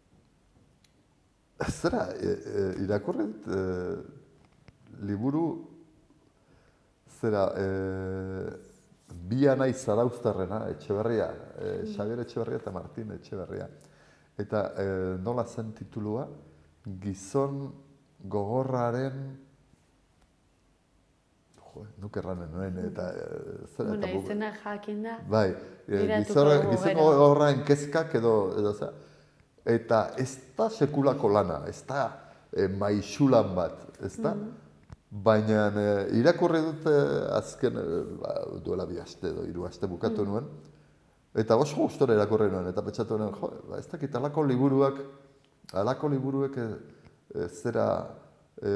zera, e, e, irakurri dut, e, liburu, zera, e, bi anai zarauztarrena, Etxeberria, e, Xabier Etxeberria eta Martin Etxeberria. Eta e, nola zen titulua, gizon gogorraren, jo, nuk erranen nuen, eta e, zera, Bueno, eta bu- izena jakin da. bai, e, Biratuko gizon, dugu, gizon gero. gogorraren kezkak edo, edo zera, eta ez da sekulako lana, ez da e, maixulan bat, ez da? Baina e, irakurri dut e, azken, e, ba, duela bi aste edo hiru aste bukatu nuen, eta oso gustora irakurri nuen, eta pentsatu nuen, jo, ba, ez dakit, alako liburuak, alako liburuek e, e, zera, e,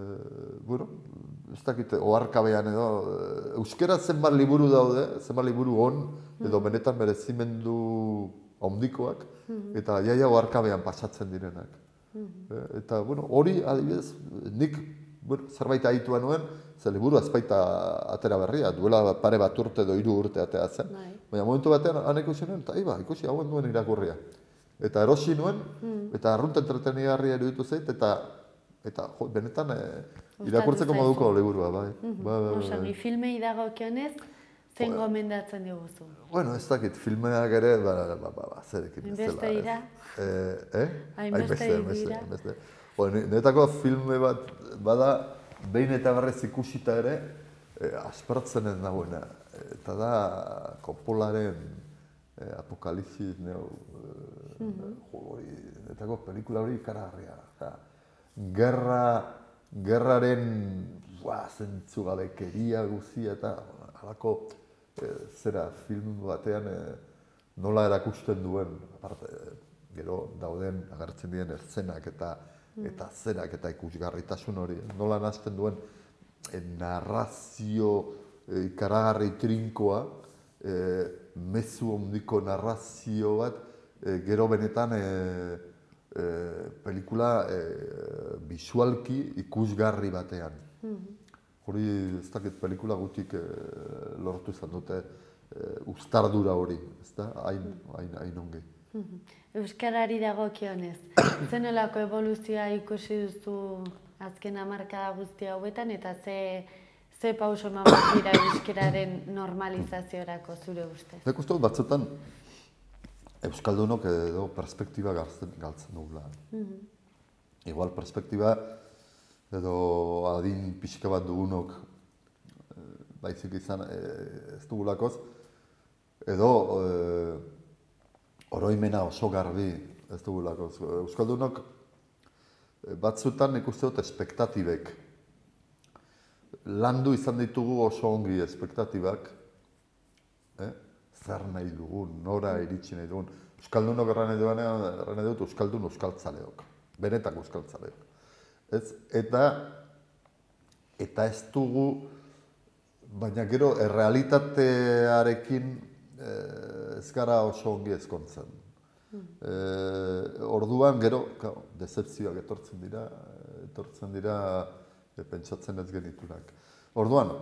bueno, ez dakit, oharkabean edo, e, euskera zenbat liburu daude, zenbat liburu on, edo benetan merezimendu handikoak, eta jaia oharkabean pasatzen direnak. E, eta, bueno, hori adibidez, nik bueno, zerbait ahitua nuen, ze liburu azpaita atera berria, duela pare bat urte edo hiru urte atea zen. Bai. Baina momentu batean han ikusi nuen, eta iba, ikusi hauen duen irakurria. Eta erosi nuen, eta arrunt entretenigarria iruditu zait, eta eta jo, benetan e, irakurtzeko zaizu. moduko liburua, bai. Bai, bai, bai, Osongi, bai. filmei dagokionez, zein gomendatzen diguzu? Bueno, ez dakit, filmeak ere, ba, ba, ba, ba zerekin ez dela. Hainbeste dira? Eh, eh? Hainbeste hainbeste, dira? hainbeste. Jo, ni- niretako filme bat bada, behin eta berrez ikusita ere, eh, aspertzen ez nagoena. Eta da, Coppolaren eh, Apokalipsis neo, eh, jo, hori, niretako pelikula hori ikaragarria. Osea, gerra, gerraren ba, zentzugabekeria guzia eta halako eh, zera film batean eh, nola erakusten duen, aparte, eh, gero dauden agertzen diren ertzenak eta eta zerak eta ikusgarritasun hori, nola nahasten duen eh, narrazio eh, ikaragarri trinkoa, eh, mezu handiko narrazio bat, eh, gero benetan eh, eh, pelikula eh, bisualki ikusgarri batean. Hori, ez dakit, pelikula gutik eh, lortu izan dute eh, uztardura hori, ez da, hain, hain, hain ongi. Euskarari dagokionez, zenolako evoluzioa ikusi duzu azken hamarkada guzti hauetan, eta ze, ze pauso eman behar dira euskararen normalizaziorako zure ustez? Nik uste dut batzutan euskaldunok edo perspektiba galtzen, galtzen dugula. Igual perspektiba edo adin pixka bat dugunok eh, baizik izan eh, ez dugulakoz, edo eh, oroimena oso garbi ez dugulakoz. Euskaldunok eh, batzutan nik uste dut espektatibek. Landu izan ditugu oso ongi espektatibak, eh? Zer nahi dugun, nora iritsi nahi dugun. Euskaldunok erran nahi duenean, erran nahi dut Euskaldun euskaltzaleok, benetako euskaltzaleok. Ez? Eta eta ez dugu, baina gero errealitatearekin ez gara oso ongi ezkontzen. Orduan gero, dezepzioak etortzen dira, etortzen dira pentsatzen ez genitunak. Orduan,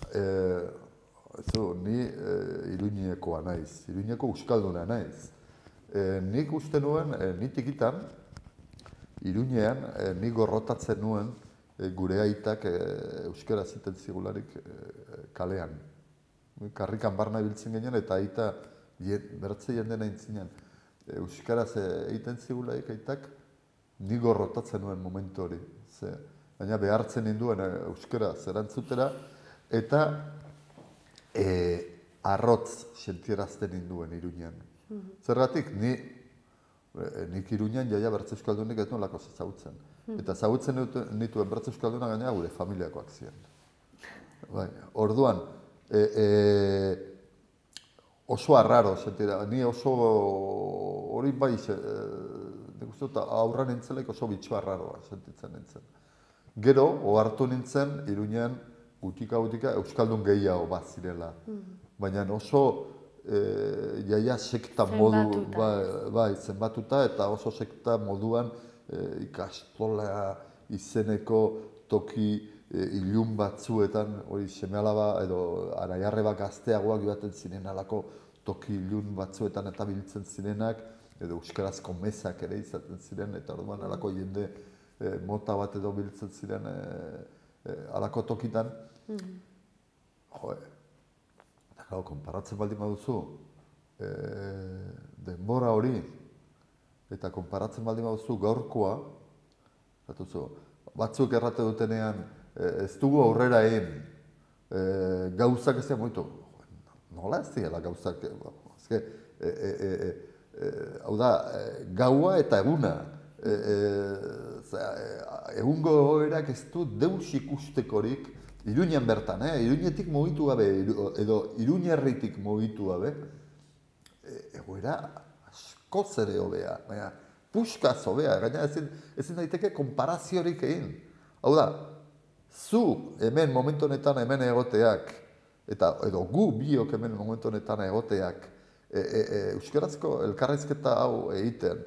ni Iruñekoa naiz, Iruñeko euskalduna naiz. Nik uste nuen, ni tikitan, Iruñean, nik gorrotatzen nuen gure aitak euskara ziten zigularik kalean. Karrikan barna biltzen ginen eta aita bertze jenden hain zinen. Euskaraz egiten zigularik aitak, ni gorrotatzen nuen momentu hori. Baina behartzen ninduen euskara zerantzutera eta arrotz sentierazten ninduen Iruñean. Zergatik, nik Iruñean jaia bertze euskaldunik ez nolako zautzen. Eta zautzen nituen bertze euskalduna gainera gure familiakoak ziren. Orduan, oso arraro sentira, ni oso hori bai, aurra nintzelaik oso bitxo arraroa sentitzen nintzen. Gero, ohartu nintzen, Iruñean gutika-gutika euskaldun gehiago bat zirela. Baina oso jaia sekta modu, bai, zenbatuta eta oso sekta moduan ikastola izeneko toki ilun batzuetan, hori seme-alaba edo araiarreba gazteagoak joaten ziren alako toki ilun batzuetan eta biltzen zirenak, edo euskarazko mezak ere izaten ziren, eta orduan alako jende mota bat edo biltzen ziren alako tokitan. Jo, eta gau, konparatzen baldin baduzu, denbora hori, eta konparatzen baldin baduzu gaurkoa, batzuk errate dutenean, ez dugu aurrera egin, gauzak ez dira moitu. Nola ez dira gauzak? Hau da, gaua eta eguna. Egungo egoerak ez du deus ikustekorik, Iruñean bertan, Iruñetik mugitu gabe, edo Iruñerritik mugitu gabe, egoera askoz ere hobea, baina puskaz hobea, gaina ezin daiteke konparaziorik egin. Hau da, zu hemen momentu honetan hemen egoteak, edo gu biok hemen momentu honetan egoteak, euskarazko elkarrizketa hau egiten,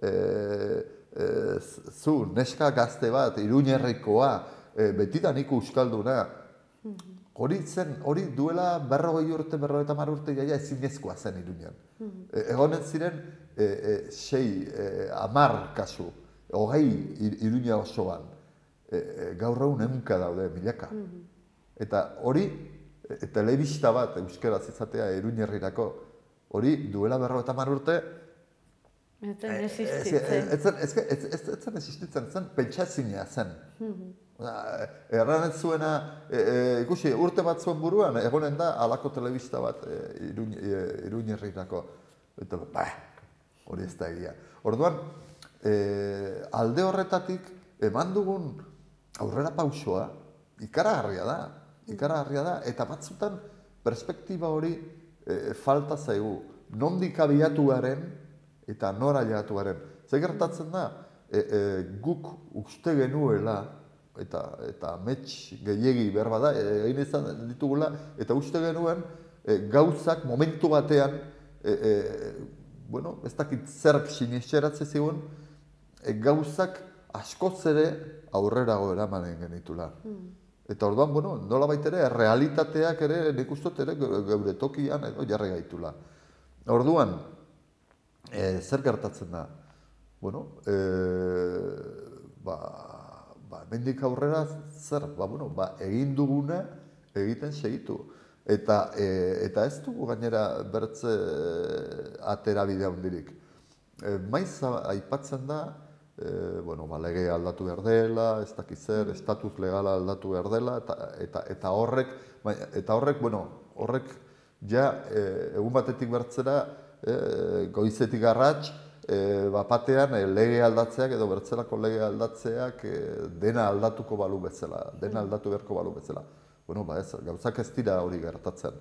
zu neska gazte bat, Iruñerrikoa, betidanik euskalduna, hori zen, hori duela berrogei urte, berrogeita hamar urte jaia ezinezkoa zen Iruñean. Egonen ziren sei, hamar kasu, hogei Iruña osoan. Gaur egun ehunka daude, milaka. Eta hori, telebista bat euskaraz izatea Iruñerrirako, hori duela berrogeita hamar urte, ez zen existitzen. Ez zen existitzen, zen pentsazina zen. Erran ez zuena, ikusi, urte bat zuen buruan, egonen da alako telebista bat Iruñerrirako. Eta, bah, hori ez da egia. Orduan, alde horretatik, eman dugun aurrera pausoa, ikaragarria da, ikaragarria da, eta batzutan perspektiba hori falta zaigu. Nondik abiatu garen eta nora jagatu garen. Zer gertatzen da, guk uste genuela, eta amets gehiegi berba da, egin izan ditugula, eta uste genuen gauzak momentu batean, bueno, ez dakit zerk sinisteratzen zigun, gauzak askoz ere aurrerago eramanen genitula. Eta orduan, bueno, nola baitere, realitateak ere, nik ustot ere, geure tokian edo jarri gaitula. Orduan, zer gertatzen da? Bueno, ba, mendik aurrera zer, ba, bueno, ba, egin duguna egiten segitu. Eta ez dugu gainera bertze atera bidea hundirik. Maiz aipatzen da, bueno, ba, lege aldatu behar dela, ez dakiz zer, estatus legala aldatu behar dela, eta horrek, eta horrek, bueno, horrek ja egun batetik bertzera, goizetik arrats, bapatean lege aldatzeak edo bertzelako lege aldatzeak dena aldatuko balu bezala, dena aldatu beharko balu bezala. Bueno, ba ez, gauzak ez dira hori gertatzen.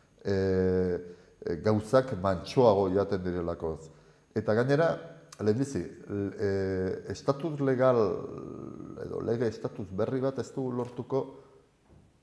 Gauzak mantxoago jaten direlako. Eta gainera, lehenbizi, estatus legal edo lege estatus berri bat ez du lortuko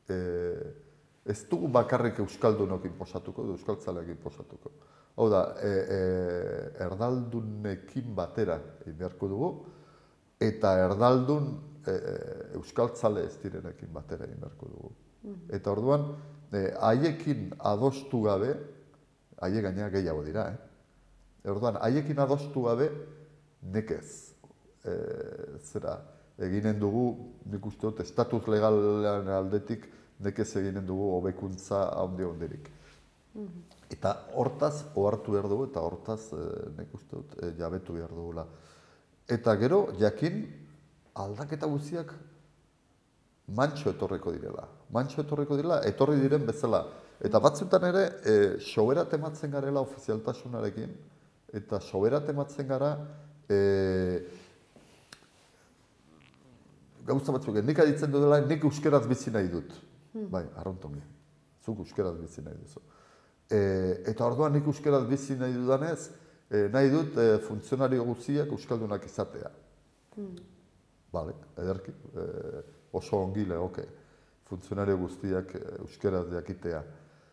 ez dugu bakarrik euskaldunok inposatuko, edo euskaltzaleak inposatuko. Hau da, erdaldunekin batera egin beharko dugu, eta erdaldun euskaltzale ez direnekin batera egin beharko dugu. Eta orduan, haiekin adostu gabe, haie gaina gehiago dira, eh? Orduan, haiekin adostu gabe, nekez. Zera, eginen dugu, nik uste dut, estatus legalen aldetik, nekez eginen dugu hobekuntza handi hondirik. Eta hortaz, ohartu behar dugu, eta hortaz, nik uste dut, jabetu behar dugula. Eta gero, jakin, aldaketa guztiak mantxo etorreko direla. Mantxo etorreko direla, etorri diren bezala. Eta batzutan ere, sobera tematzen garela ofizialtasunarekin, eta sobera tematzen gara, gauza batzuk, nik aditzen dudela, nik euskeraz bizi nahi dut. Bai, arrontongi, zuk euskeraz bizi nahi duzu. Eta orduan nik euskeraz bizi nahi dudanez, nahi dut funtzionario guztiak euskaldunak izatea. Bale, ederki, oso ongi legoke, funtzionario guztiak euskeraz jakitea.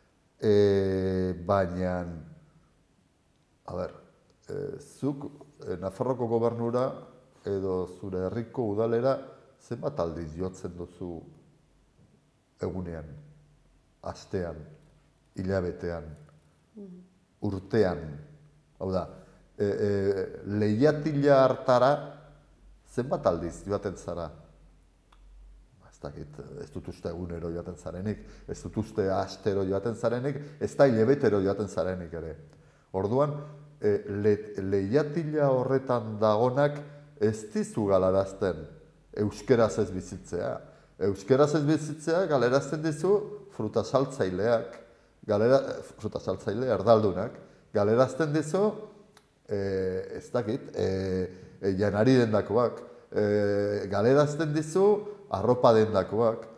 Baina, a ber, zuk Nafarroko gobernura edo zure herriko udalera zenbat aldiz jotzen duzu egunean, astean, hilabetean, urtean. Hau da, lehiatila hartara zenbat aldiz joaten zara? Ez dakit, ez dut uste egunero joaten zarenik, ez dut uste astero joaten zarenik, ez da hilabetero joaten zarenik ere. Orduan, lehiatila horretan dagonak ez dizu galarazten euskeraz ez bizitzea. Euskeraz ez bizitzea galarazten dizu frutasaltzaileak, frutasaltzaile erdaldunak, galarazten dizu, ez dakit, janari dendakoak, galarazten dizu arropa dendakoak,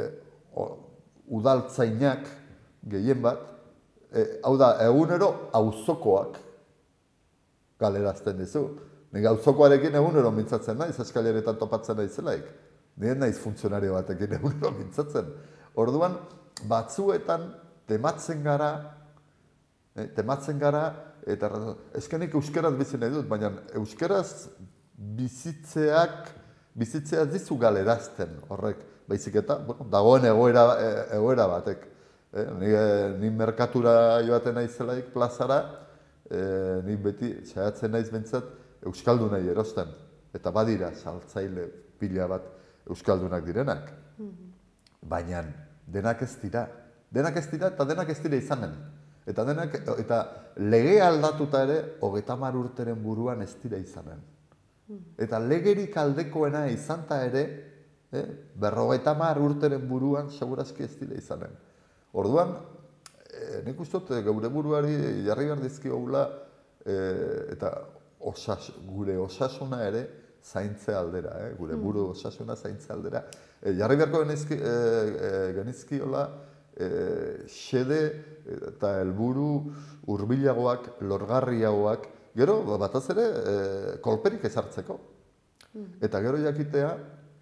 udaltzainak gehien bat, hau da, egunero auzokoak galerazten dizu. Nik auzokoarekin egunero mintzatzen naiz, eskaileretan topatzen naizelaik. Nien naiz funtzionario batekin egunero mintzatzen. Orduan, batzuetan tematzen gara, tematzen gara, eta eskenik euskeraz bizi nahi dut, baina euskeraz bizitzeak, bizitzea dizu galerazten horrek. Baizik eta, dagoen egoera batek. Ni merkatura joaten naizelaik plazara, ni beti saiatzen naiz bentsat euskaldunai erosten. Eta badira saltzaile pila bat euskaldunak direnak. Baina denak ez dira. Denak ez dira eta denak ez dira izanen. Eta denak, eta lege aldatuta ere, hogeita hamar urteren buruan ez dira izanen. Eta legerik aldekoena izanta ere, berrogeita hamar urteren buruan segurazki ez dira izanen. Orduan, nik uste dut geure buruari jarri behar dizkiogula eta gure osasuna ere zaintze aldera, gure buru osasuna zaintze aldera. Jarri beharko genizkiola xede eta helburu hurbilagoak, lorgarriagoak, gero bataz ere kolperik ezartzeko. Eta gero jakitea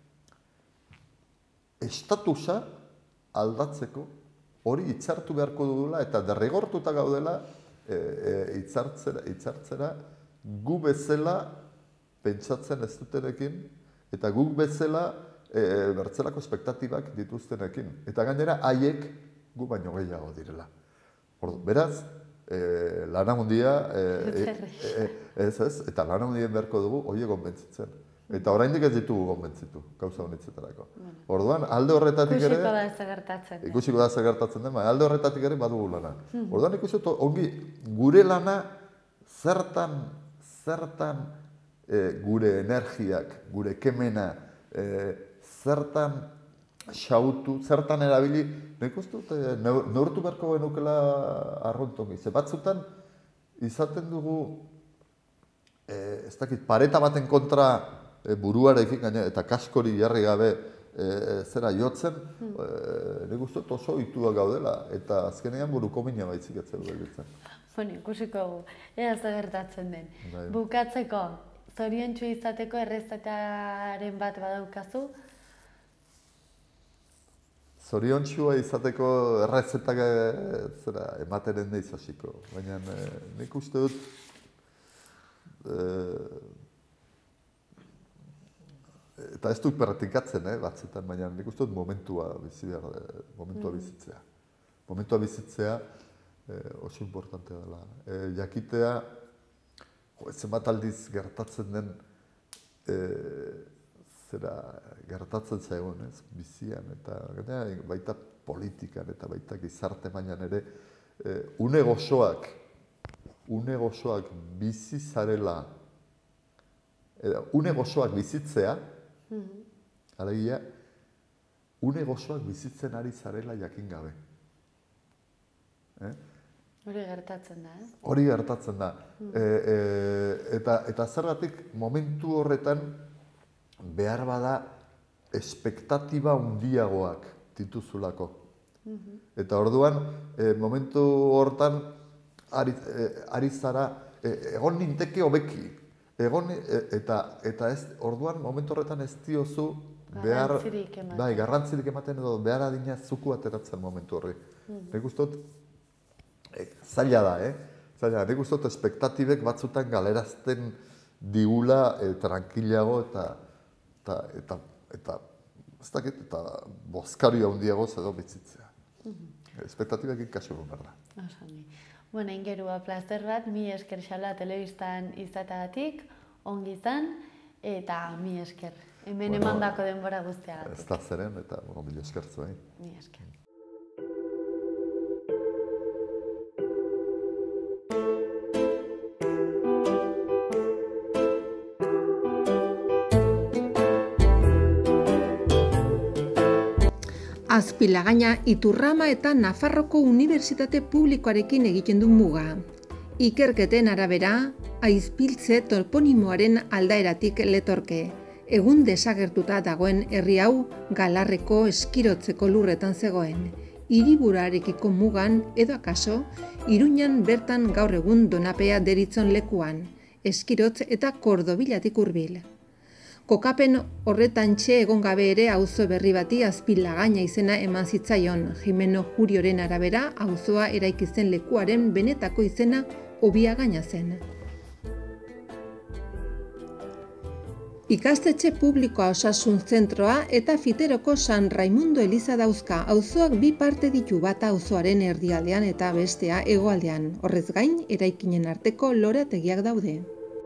estatusa aldatzeko hori hitzartu beharko dugula eta derrigortuta gaudela hitzartzera gu bezala pentsatzen ez dutenekin eta guk bezala bertzelako espektatibak dituztenekin. Eta gainera haiek gu baino gehiago direla. Beraz, lana handia, ez ez, eta lana handien beharko dugu horiek konbentzitzen. Eta oraindik ez ditugu konbentzitu, gauza honetzetarako. Orduan, alde horretatik ere... Ikusiko da ez gertatzen. Ikusiko da ez gertatzen den, alde horretatik ere badugu lana. Orduan ikusiko, ongi, gure lana zertan, zertan gure energiak, gure kemena, zertan xautu, zertan erabili, nik uste dut, neurtu beharko genukela arrontongi. Ze batzutan, izaten dugu, ez dakit, pareta baten kontra buruarekin, eta kaskori jarri gabe zera jotzen, nik uste dut oso itua gaudela, eta azkenean buruko mina baitzik etzelu egitzen. Bueno, ikusiko gu, ea zer gertatzen den. Bukatzeko, zoriontsu izateko errezetaren bat badaukazu? zoriontsua izateko errezetak zera ematen ez naiz hasiko, baina nik uste dut eta ez dut praktikatzen, eh, batzutan, baina nik uste dut momentua bizi behar, momentua bizitzea. Momentua bizitzea oso importantea dela. Jakitea, zenbat aldiz gertatzen den, zera gertatzen zaigun, ez, bizian, eta baita politikan, eta baita gizarte mailan ere, une gozoak, une gozoak bizi zarela, une gozoak bizitzea, alegia, une gozoak bizitzen ari zarela jakin gabe. Hori gertatzen da, eh? Hori gertatzen da. Eta zergatik momentu horretan behar bada espektatiba handiagoak dituzulako. Eta orduan, momentu horretan ari zara, egon ninteke hobeki. Eta orduan, momentu horretan ez diozu garrantzirik ematen edo behar adina zuku ateratzen momentu horri. Nik uste dut, zaila da, eh? Zaila, nik uste dut espektatibek batzutan galerazten digula tranquilago eta bozkario handiago edo bitzitzea. Espektatibek ikaso behar da. Bueno, ingerua plazer bat, mi esker xala telebistan izatagatik, ongi izan, eta mi esker. Hemen emandako denbora guztiagatik. Ez da zeren, eta mi esker zuen. Mi esker. Azpilagaina Iturrama eta Nafarroko Unibertsitate Publikoarekin egiten du muga. Ikerketen arabera, Aizpiltze toponimoaren aldaeratik letorke. Egun desagertuta dagoen herri hau Galarreko Eskirotzeko lurretan zegoen. Hiriburuarekiko mugan edo akaso, Iruñan bertan gaur egun Donapea deritzon lekuan, Eskirotz eta Kordobilatik hurbil. Kokapen horretantxe egon gabe ere auzo berri bati Azpilagaina izena eman zitzaion. Jimeno Jurioren arabera, auzoa eraiki zen lekuaren benetako izena Obiagaina zen. Ikastetxe publikoa osasun zentroa eta Fiteroko San Raimundo Eliza dauzka. Auzoak bi parte ditu, bata auzoaren erdialdean eta bestea hegoaldean. Horrez gain, eraikinen arteko lorategiak daude.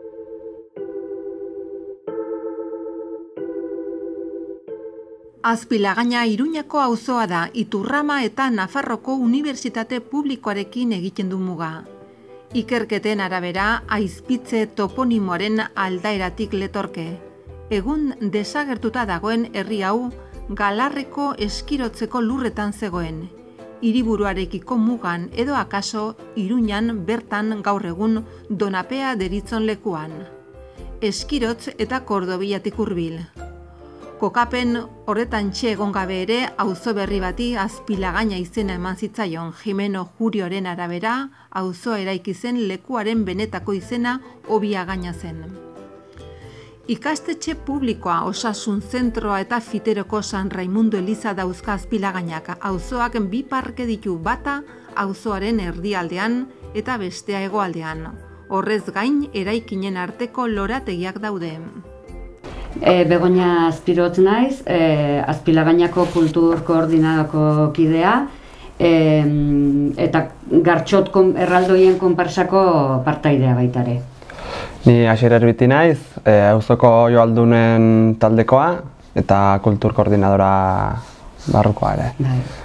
Azpilagaina Iruñako auzoa da, Iturrama eta Nafarroko Unibertsitate Publikoarekin egiten du muga. Ikerketen arabera, Aizpiltze toponimoaren aldaeratik letorke. Egun desagertuta dagoen herri hau Galarreko Eskirotzeko lurretan zegoen. Hiriburuarekiko mugan edo akaso Iruñan bertan gaur egun Donapea deritzon lekuan. Eskirotz eta Kordobilatik hurbil. Kokapen horretantxe egon gabe ere auzo berri bati Azpilagaina izena eman zitzaion. Jimeno Jurioren arabera, auzoa eraiki zen lekuaren benetako izena Obiagaina zen. Ikastetxe publikoa, osasun zentroa eta Fiteroko San Raimundo Eliza dauzka Azpilagainak. Auzoak bi parke ditu, bata auzoaren erdialdean eta bestea hegoaldean. Horrez gain, eraikinen arteko lorategiak daude. Begoña Azpirotz naiz, Azpilagainako kultur koordinadako kidea, eta Gartxot erraldoien konparsako partaidea baita ere. Ni Asier Erbiti naiz, auzoko joaldunen taldekoa eta kultur koordinadora barrukoa ere.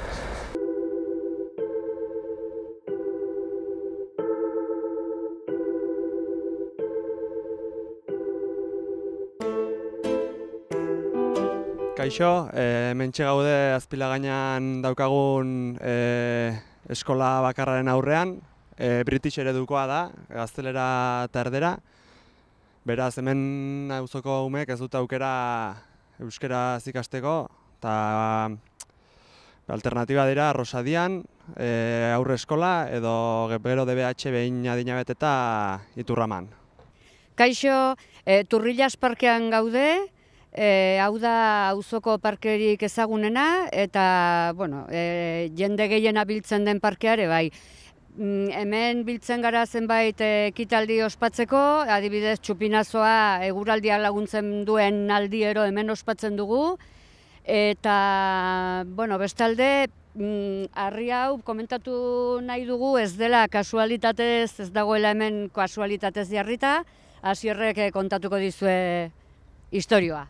Kaixo, hementxe gaude Azpilagainan daukagun eskola bakarraren aurrean. British eredukoa da, gaztelera eta erdera. Beraz, hemen auzoko umek ez dute aukera euskaraz ikasteko, eta alternatiba dira Rosadian, aurre eskola, edo gero D B H behin adinabet eta Iturraman. Kaixo, Turrillas parkean gaude, E, hau da auzoko parkerik ezagunena eta bueno, e, jende gehiena biltzen den parkeare bai. Mm, hemen biltzen gara zenbait ekitaldi ospatzeko, adibidez txupinazoa eguraldia laguntzen duen aldiero hemen ospatzen dugu. Eta, bueno, bestalde, mm, harri hau komentatu nahi dugu ez dela kasualitatez, ez dagoela hemen kasualitatez jarrita, Hasierrek kontatuko dizue istorioa.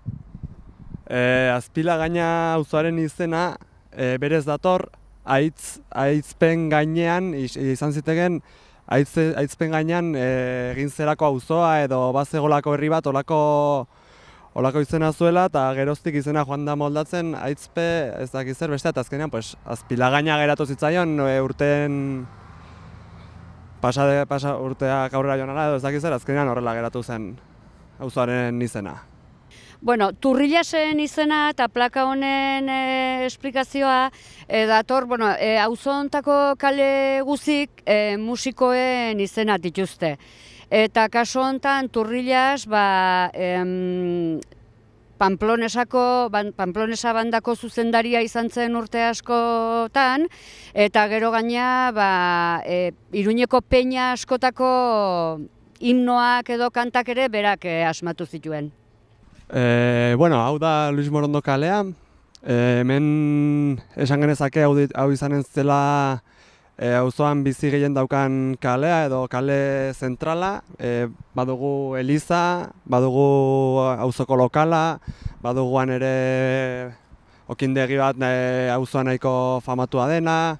E, Azpilagaina auzoaren izena e, berez dator, aitz, aitzpen gainean, izan ziteken, aitz, aitzpen gainean e, egin zerako auzoa edo bazegolako herri bat olako, olako izena zuela, eta geroztik izena joan da moldatzen aitzpe ez dakiz zer beste, eta azkenean pues, Azpilagaina geratu zitzaion e, urten pasa, pasa urteak aurrera joan ala edo ez dakiz zer, azkenean horrela geratu zen auzoaren izena. Bueno, Turrillasen izena eta plaka honen e, esplikazioa e, dator, bueno, e, auzo hontako kale guzik e, musikoen izena dituzte. Eta kaso hontan Turrillas, ba, em, Pamplonesako, ban, Pamplonesa bandako zuzendaria izan zen urte askotan, eta gero gaina, ba, e, Iruñeko peña askotako himnoak edo kantak ere berak e, asmatu zituen. E, bueno, hau da Luis Morondo kalea. E, hemen esan genezake hau, hau izanen zela e, auzoan bizi gehien daukan kalea edo kale zentrala. E, badugu eliza, badugu auzoko lokala, baduguan ere okindegi bat e, auzoan nahiko famatua dena.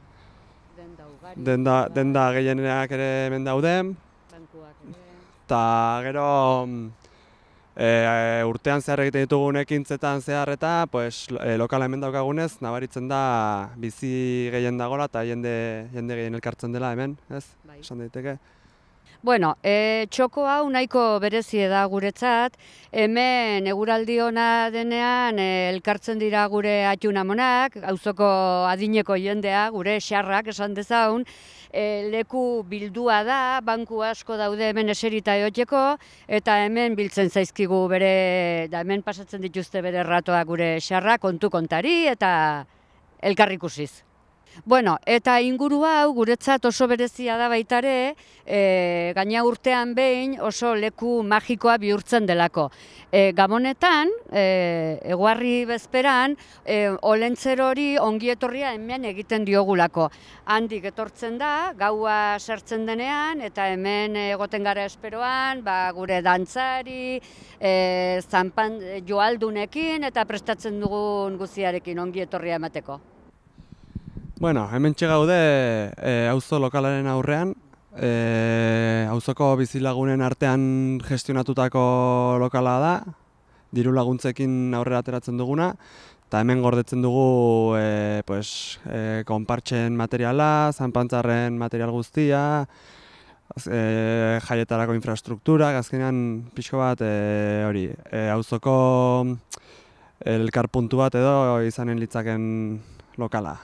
Denda, denda gehienak ere hemen daude. Eta gero e, urtean zehar egiten ditugun ekintzetan zehar eta pues, e, lokala hemen daukagunez, nabaritzen da bizi gehien dagoela eta jende, jende gehien elkartzen dela hemen, ez? Bai. Esan daiteke. Bueno, e, txoko hau nahiko berezie da guretzat, hemen eguraldi ona denean e, elkartzen dira gure atxunamonak, auzoko adineko jendea, gure xarrak esan dezaun, e, leku bildua da, banku asko daude hemen eserita eoteko, eta hemen biltzen zaizkigu bere, da hemen pasatzen dituzte bere ratoa gure xarrak kontu kontari eta elkarrikusiz. Bueno, eta inguru hau guretzat oso berezia da baitare, e, gaina urtean behin oso leku magikoa bihurtzen delako. E, Gabonetan, e, eguarri bezperan, e, olentzer hori ongietorria hemen egiten diogulako. Handik etortzen da, gaua sartzen denean, eta hemen egoten gara esperoan, ba, gure dantzari, e, zanpan joaldunekin, eta prestatzen dugun guziarekin ongietorria emateko. Bueno, hemen txegaude e, auzo lokalaren aurrean, e, auzoko bizilagunen artean gestionatutako lokala da, diru laguntzekin aurrera ateratzen duguna, eta hemen gordetzen dugu e, pues, e, konpartxen materiala, zanpantzarren material guztia, e, jaietarako infrastruktura, azkenean pixko bat e, hori, e, auzoko elkarpuntu bat edo izanen litzaken lokala.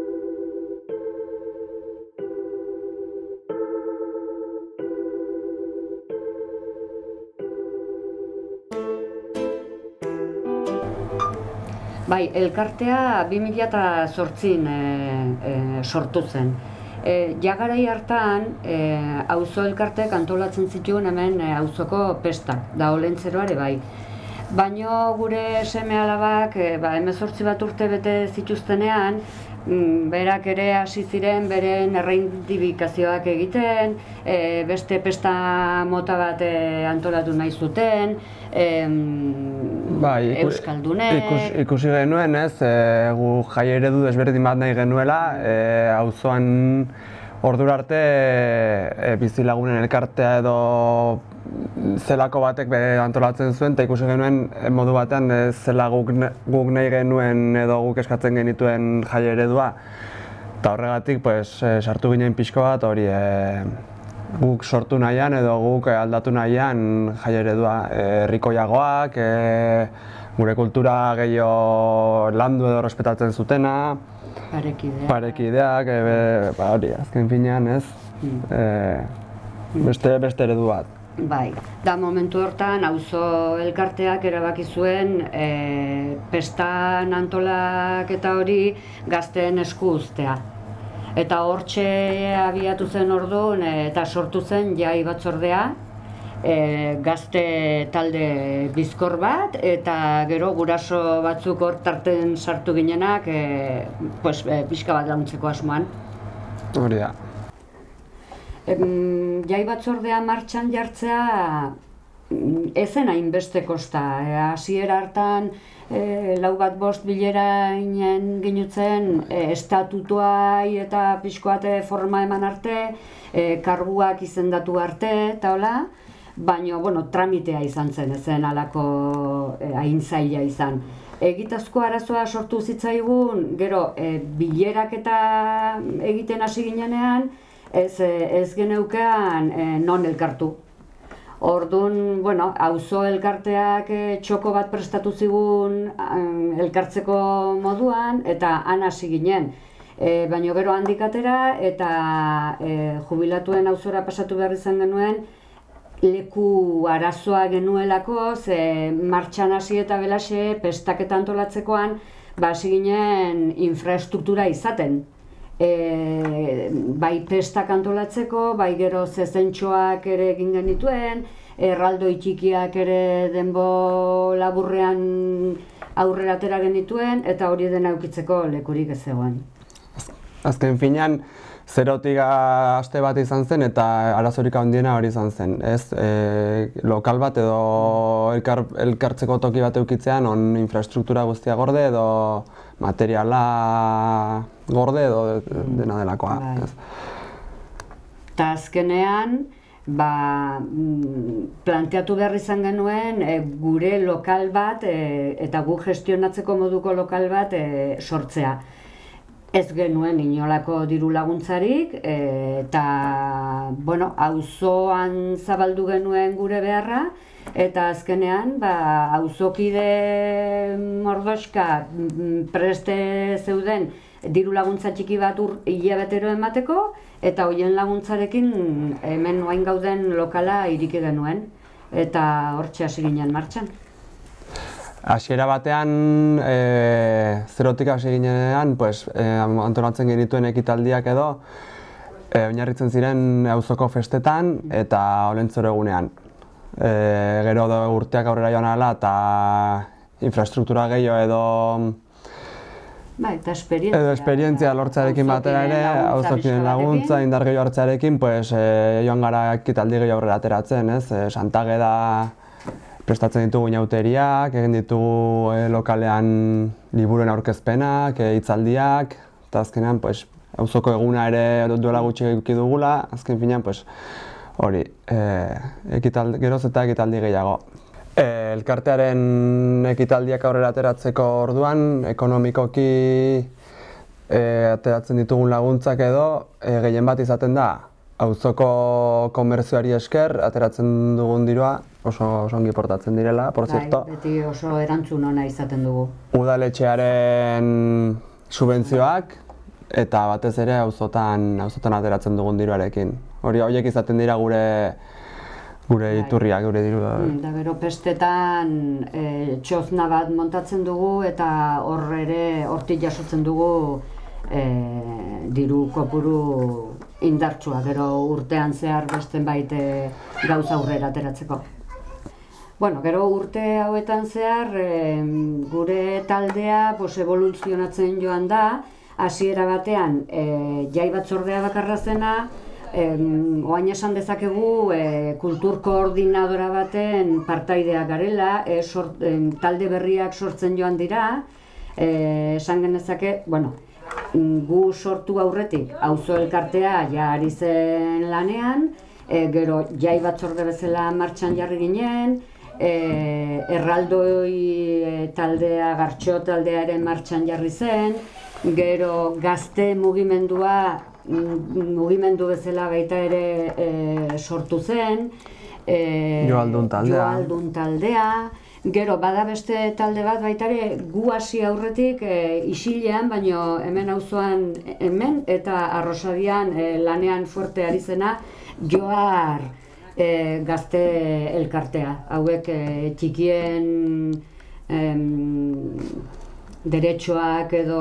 Bai, elkartea bi mila zortzian e, e, sortu zen. E, jagarai hartan, e, auzo elkartek antolatzen zituen hemen e, auzoko pestak, da olentzeroare bai. Baina gure seme alabak, e, ba, hemezortzi bat urte bete zituztenean, mm, berak ere hasi ziren beren erreindibikazioak egiten, e, beste pesta mota bat e, antolatu nahi zuten, e, Bai, ikus, euskaldunek. Ikus, ikusi genuen ez, e, gu jai eredu desberdin bat nahi genuela, e, auzoan ordura arte e, bizilagunen elkartea edo zelako batek be antolatzen zuen, eta ikusi genuen e, modu batean e, zela guk, guk nahi genuen edo guk eskatzen genituen jai eredua. Eta horregatik pues, e, sartu ginen pixko bat hori e, guk sortu nahian edo guk aldatu nahian jai eredua herrikoiagoak, e, gure kultura gehiago landu edo respetatzen zutena, parekideak, parekideak e, ba, hori, azken finean ez, mm. e, beste, beste eredu bat. Bai, da momentu hortan auzo elkarteak erabaki zuen e, pestan antolaketa hori gazteen esku uztea. Eta hortxe abiatu zen orduan eta sortu zen jai batzordea, e, gazte talde bizkor bat, eta gero guraso batzuk hor tarten sartu ginenak e, pues, e, pixka bat laguntzeko asmoan. Hori da. Jai batzordea martxan jartzea ezen hainbeste kosta. Hasiera hartan e, lau bat bost bilera inen ginutzen e, estatutuai eta pixkoate forma eman arte, e, karguak izendatu arte eta hola, baina bueno, tramitea izan zen, ezen halako e, hain zaila izan. Egitazko arazoa sortu zitzaigun, gero e, bilerak eta egiten hasi ginenean, Ez, ez geneukean e, non elkartu. Orduan, bueno, auzo elkarteak e, txoko bat prestatu zigun e, elkartzeko moduan, eta han hasi ginen. E, baina gero handik atera, eta e, jubilatuen auzora pasatu behar izan genuen, leku arazoa genuelako, ze martxan hasi eta belaxe, pestaketa antolatzekoan, ba hasi ginen infrastruktura izaten. E, bai pestak antolatzeko, bai gero zezentxoak ere egin genituen, erraldoi txikiak ere denbo laburrean aurrera atera genituen, eta hori dena eukitzeko lekurik ez zegoen. Azken finean, zerotik aste bat izan zen eta arazorik handiena hori izan zen. Ez, e, lokal bat edo elkar, elkartzeko toki bat eukitzean, on infrastruktura guztia gorde edo materiala gorde edo dena delakoa. Bai. Eta azkenean, ba, planteatu behar izan genuen e, gure lokal bat e, eta gu gestionatzeko moduko lokal bat e, sortzea. Ez genuen inolako diru laguntzarik e, eta bueno, auzoan zabaldu genuen gure beharra, eta azkenean ba, auzokide mordoxka preste zeuden diru laguntza txiki bat ur hilabetero emateko, eta horien laguntzarekin hemen oain gauden lokala iriki genuen, eta hortxe hasi ginen martxan. Hasiera batean, e, zerotik hasi ginenean, pues, e, antolatzen genituen ekitaldiak edo, e, oinarritzen ziren auzoko festetan eta olentzero egunean. E, gero urteak aurrera joan ahala eta infrastruktura gehiago edo Ba, eta esperientzia, edo esperientzia lortzearekin batera ere, auzokideen laguntza, indar gehiago hartzearekin, pues, e, joan gara ekitaldi gehiago aurrera ateratzen, ez? E, Santageda prestatzen ditugu inauteriak, egin ditugu e, lokalean liburuen aurkezpenak, e, hitzaldiak, eta azkenean, pues, auzoko eguna ere duela gutxi eduki dugula, azken finean, pues, hori, e, ekitaldi, geroz eta ekitaldi gehiago. E, elkartearen ekitaldiak aurrera ateratzeko orduan, ekonomikoki e, ateratzen ditugun laguntzak edo, e, gehien bat izaten da, auzoko komertzioari esker, ateratzen dugun dirua, oso, oso ongi portatzen direla, por cierto. Bai, beti oso erantzun ona izaten dugu. Udaletxearen subentzioak, eta batez ere auzotan, auzotan ateratzen dugun diruarekin. Hori horiek izaten dira gure gure iturriak, gure dirua. Da gero pestetan e, txozna bat montatzen dugu eta hor ere hortik jasotzen dugu e, diru kopuru indartsua, gero urtean zehar besten baite gauza aurrera ateratzeko. Bueno, gero urte hauetan zehar e, gure taldea pues, evoluzionatzen joan da, hasiera batean e, jai batzordea bakarra zena, e, oain esan dezakegu e, kultur koordinadora baten partaideak garela, e, sort, e, talde berriak sortzen joan dira, e, esan genezake, bueno, gu sortu aurretik, auzo elkartea ja ari zen lanean, e, gero jai batzorde bezala martxan jarri ginen, e, erraldoi e, taldea, gartxo taldearen martxan jarri zen, gero gazte mugimendua, mugimendu bezala baita ere e, sortu zen, e, Joaldun taldea. Joaldun taldea, gero bada beste talde bat baita ere gu hasi aurretik e, isilean, baino hemen auzoan hemen eta Arrosadian e, lanean fuerte ari zena, Joar e, gazte elkartea. Hauek e, txikien em, deretxoak edo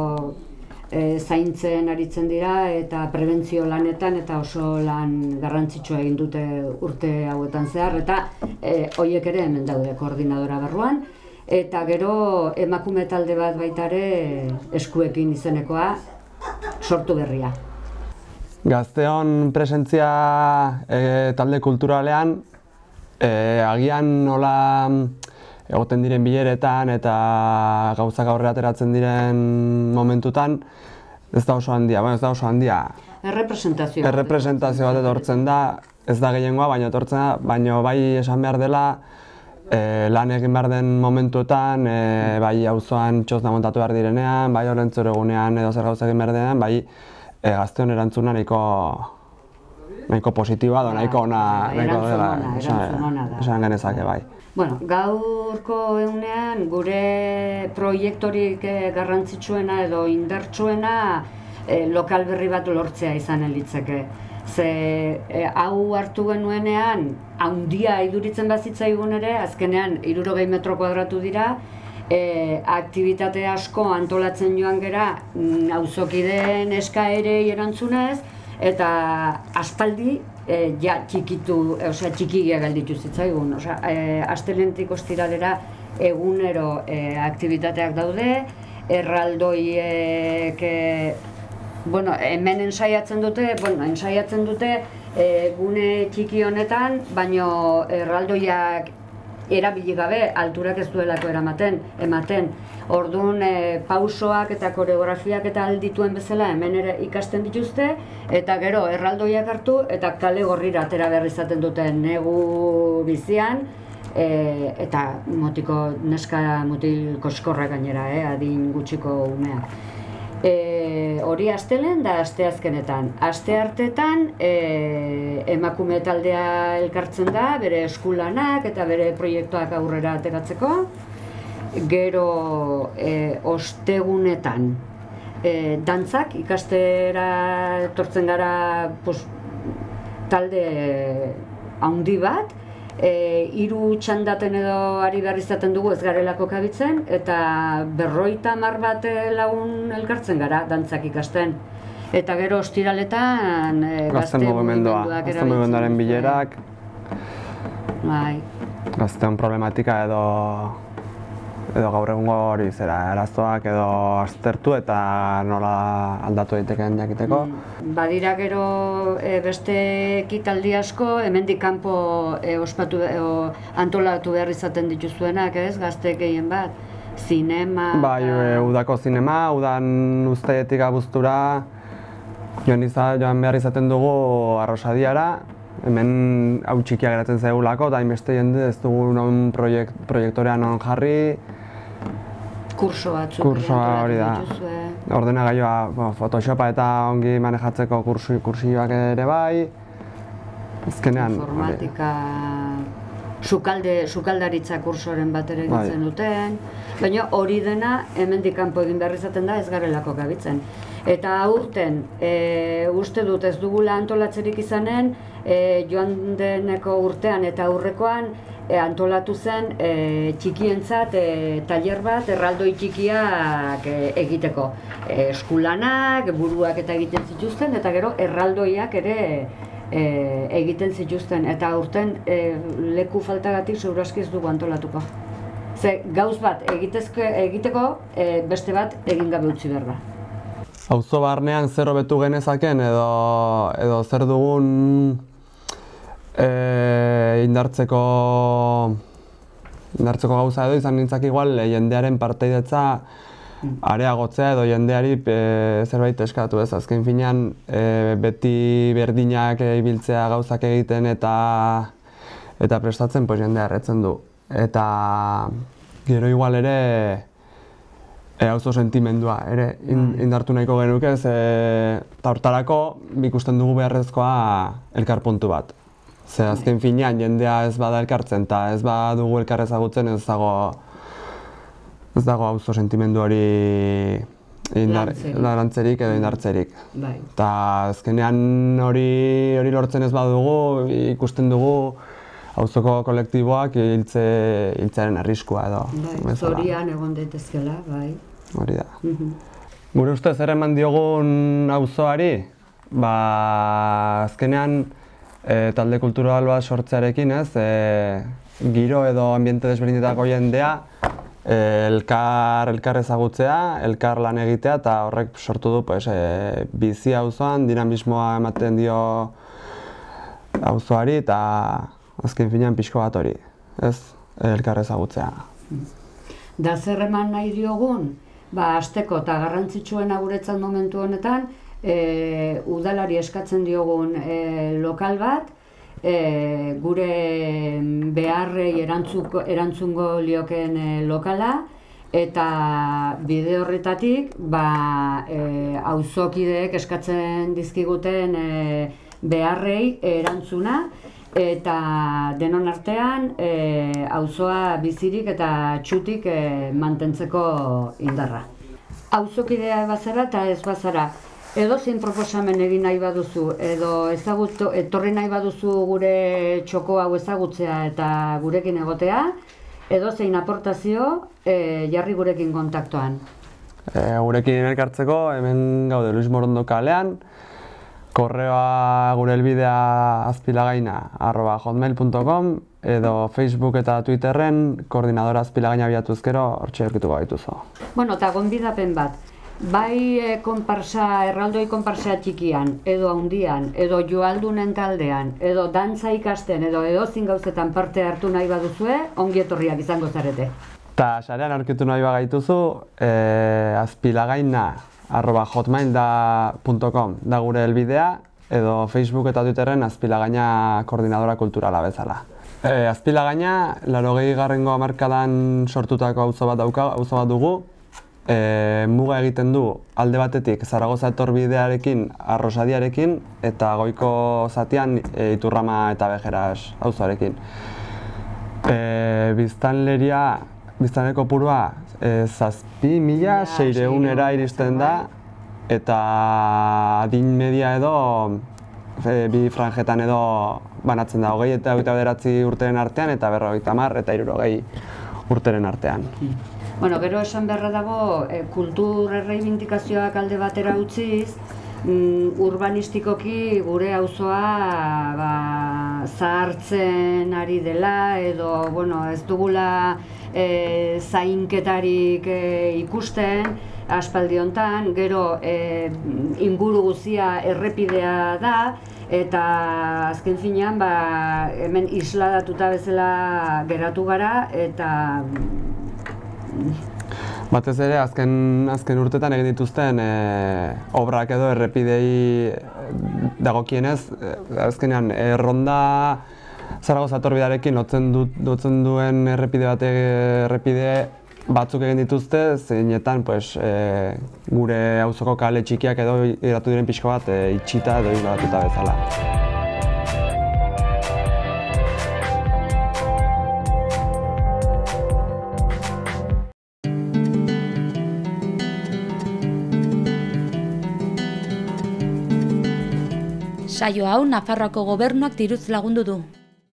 e, zaintzen aritzen dira eta prebentzio lanetan eta oso lan garrantzitsua egin dute urte hauetan zehar eta e, hoiek ere hemen daude koordinadora barruan eta gero emakume talde bat baita ere eskuekin izenekoa sortu berria. Gazteon presentzia e, talde kulturalean e, agian nola egoten diren bileretan eta gauzak aurrera ateratzen diren momentutan ez da oso handia, baina ez da oso handia. Errepresentazio. Errepresentazio bat etortzen da, ez da gehiengoa, baina etortzen da, baina bai esan behar dela e, lan egin behar den momentuetan, e, bai auzoan txosna montatu behar direnean, bai olentzero egunean edo zer gauza egin behar denean, bai e, gazteon erantzuna nahiko nahiko positiboa, da nahiko ona, nahiko dela, esan genezake bai. Bueno, gaurko egunean gure proiektorik eh, garrantzitsuena edo indartsuena eh, lokal berri bat lortzea izan litzake. Ze eh, hau hartu genuenean, haundia iduritzen bazitzaigun ere, azkenean hirurogei metro kuadratu dira, eh, aktibitate asko antolatzen joan gera auzokideen eskaerei erantzunez, eta aspaldi E, ja txikitu, osea txikigia gelditu zitzaigun, osea e, astelehenetik ostiralera egunero e, aktibitateak daude, erraldoiek e, bueno, hemen ensaiatzen dute, bueno, ensaiatzen dute e, gune txiki honetan, baino erraldoiak erabili gabe alturak ez duelako eramaten, ematen. Orduan e, pausoak eta koreografiak eta aldituen bezala hemen ere ikasten dituzte eta gero erraldoiak hartu eta kale gorrira atera behar izaten duten negu bizian e, eta motiko neska mutil koskorra gainera, eh, adin gutxiko umeak. E, hori astelen da asteazkenetan. Aste hartetan e, emakume taldea elkartzen da, bere eskulanak eta bere proiektuak aurrera ateratzeko. Gero e, ostegunetan e, dantzak ikastera etortzen gara pues, talde handi bat, e, hiru txandaten edo ari behar izaten dugu ez garelako kabitzen eta berroita hamar bat lagun elkartzen gara dantzak ikasten. Eta gero ostiraletan e, gazte mugimenduak gazte mugimenduaren bilerak, bai. Gazteon problematika edo edo gaur egungo hori zera, arazoak edo aztertu eta nola aldatu daitekeen jakiteko. Badira gero e, beste ekitaldi asko, hemendik kanpo e, ospatu e, o, antolatu behar izaten dituzuenak, ez, gazte gehien bat, zinema... Bai, e, udako zinema, udan uztaietik abuztura, joan, izan, joan behar izaten dugu Arrosadiara, hemen hau txikia geratzen zaigulako, eta hainbeste jende ez dugu non proiekt, proiektorean non jarri. Kurso batzuk Kursoa hori da. Ordenagailua, bueno, Photoshopa eta ongi manejatzeko kursu, kursioak ere bai. Azkenean... Informatika... Sukalde, sukaldaritza kursoren bat ere egitzen duten. Baina hori dena hemendik kanpo egin behar izaten da ez garelako gabitzen. Eta aurten, e, uste dut ez dugula antolatzerik izanen, e, joan deneko urtean eta aurrekoan e, antolatu zen e, txikientzat e, tailer bat erraldoi txikiak e, egiteko. E, eskulanak, buruak eta egiten zituzten, eta gero erraldoiak ere e, egiten zituzten. Eta aurten e, leku faltagatik segurazki ez dugu antolatuko. Ze gauz bat egitezke, egiteko e, beste bat egin gabe utzi behar da. Auzo barnean zer hobetu genezaken edo, edo zer dugun e, indartzeko, indartzeko gauza edo izan nintzak igual e, jendearen parteidetza areagotzea edo jendeari e, zerbait eskatu ez. Azken finean e, beti berdinak ibiltzea gauzak egiten eta eta prestatzen pues, jendea erretzen du. Eta gero igual ere E, auzo sentimendua ere indartu nahiko genuke, eta hortarako ikusten dugu beharrezkoa elkarpuntu bat. Ze azken finean jendea ez bada elkartzen eta ez badugu elkar ezagutzen ez dago ez dago auzo sentimendu hori Larantzerik edo indartzerik. Bai. Eta azkenean hori hori lortzen ez badugu, ikusten dugu auzoko kolektiboak hiltzearen arriskua edo. Bai, zorian egon daitezkela, bai. Hori da. Gure ustez ere eman diogun auzoari, ba azkenean talde kultural bat sortzearekin, ez, giro edo ambiente desberdinetako jendea elkar elkar ezagutzea, elkar lan egitea eta horrek sortu du pues bizi auzoan dinamismoa ematen dio auzoari eta azken finean pixko bat hori, ez, elkar ezagutzea. Da zer eman nahi diogun, ba hasteko eta garrantzitsuena guretzat momentu honetan, udalari eskatzen diogun lokal bat, gure beharrei erantzungo lioken lokala, eta bide horretatik auzokideek eskatzen dizkiguten beharrei erantzuna, eta denon artean auzoa bizirik eta txutik mantentzeko indarra. Auzokidea bazara eta ez bazara, edo zein proposamen egin nahi baduzu, edo etorri nahi baduzu gure txoko hau ezagutzea eta gurekin egotea, edo zein aportazio jarri gurekin kontaktuan. Gurekin elkartzeko, hemen gaude Luis Morondo kalean, korreoa gure helbidea azpilagaina arroba hotmail punto com edo Facebook eta Twitterren koordinadora azpilagaina bilatuzkero hortxe aurkituko gaituzu. Bueno, eta gonbidapen bat. Bai konparsa, erraldoi konparsa txikian, edo handian, edo joaldunen taldean, edo dantza ikasten, edo edozein gauzetan parte hartu nahi baduzue, ongi etorriak izango zarete. Eta sarean aurkitu nahi bagaituzu, azpilagaina arroba hotmail punto com da gure helbidea, edo Facebook eta Twitterren azpilagaina koordinadora kulturala bezala. Azpilagaina, laurogei garrengo hamarkadan sortutako auzo bat dauka, auzo bat dugu, muga egiten du alde batetik Zaragoza etorbidearekin, Arrosadiarekin eta goiko zatian Iturrama eta Bejeras auzoarekin. Biztanleria, biztanle kopurua zazpi mila seiehunera iristen da eta adin media edo bi franjetan edo banatzen da hogei eta hogeita bederatzi urteren artean eta berrogeita hamar eta hirurogei urteren artean. Bueno, gero esan beharra dago, kultur erreibindikazioak alde batera utziz, urbanistikoki gure auzoa zahartzen ari dela edo ez dugula zainketarik ikusten aspaldi hontan, gero inguru guzia errepidea da eta azken finean hemen isladatuta bezala geratu gara eta batez ere, azken urtetan egin dituzten obrak edo errepidei dagokienez, azkenean erronda Zaragoza etorbidearekin lotzen duen errepide bat errepide batzuk egin dituzte, zeinetan gure auzoko kale txikiak edo iratu diren pixko bat itxita edo isladatuta bezala. Saio hau Nafarroako Gobernuak diruz lagundu du.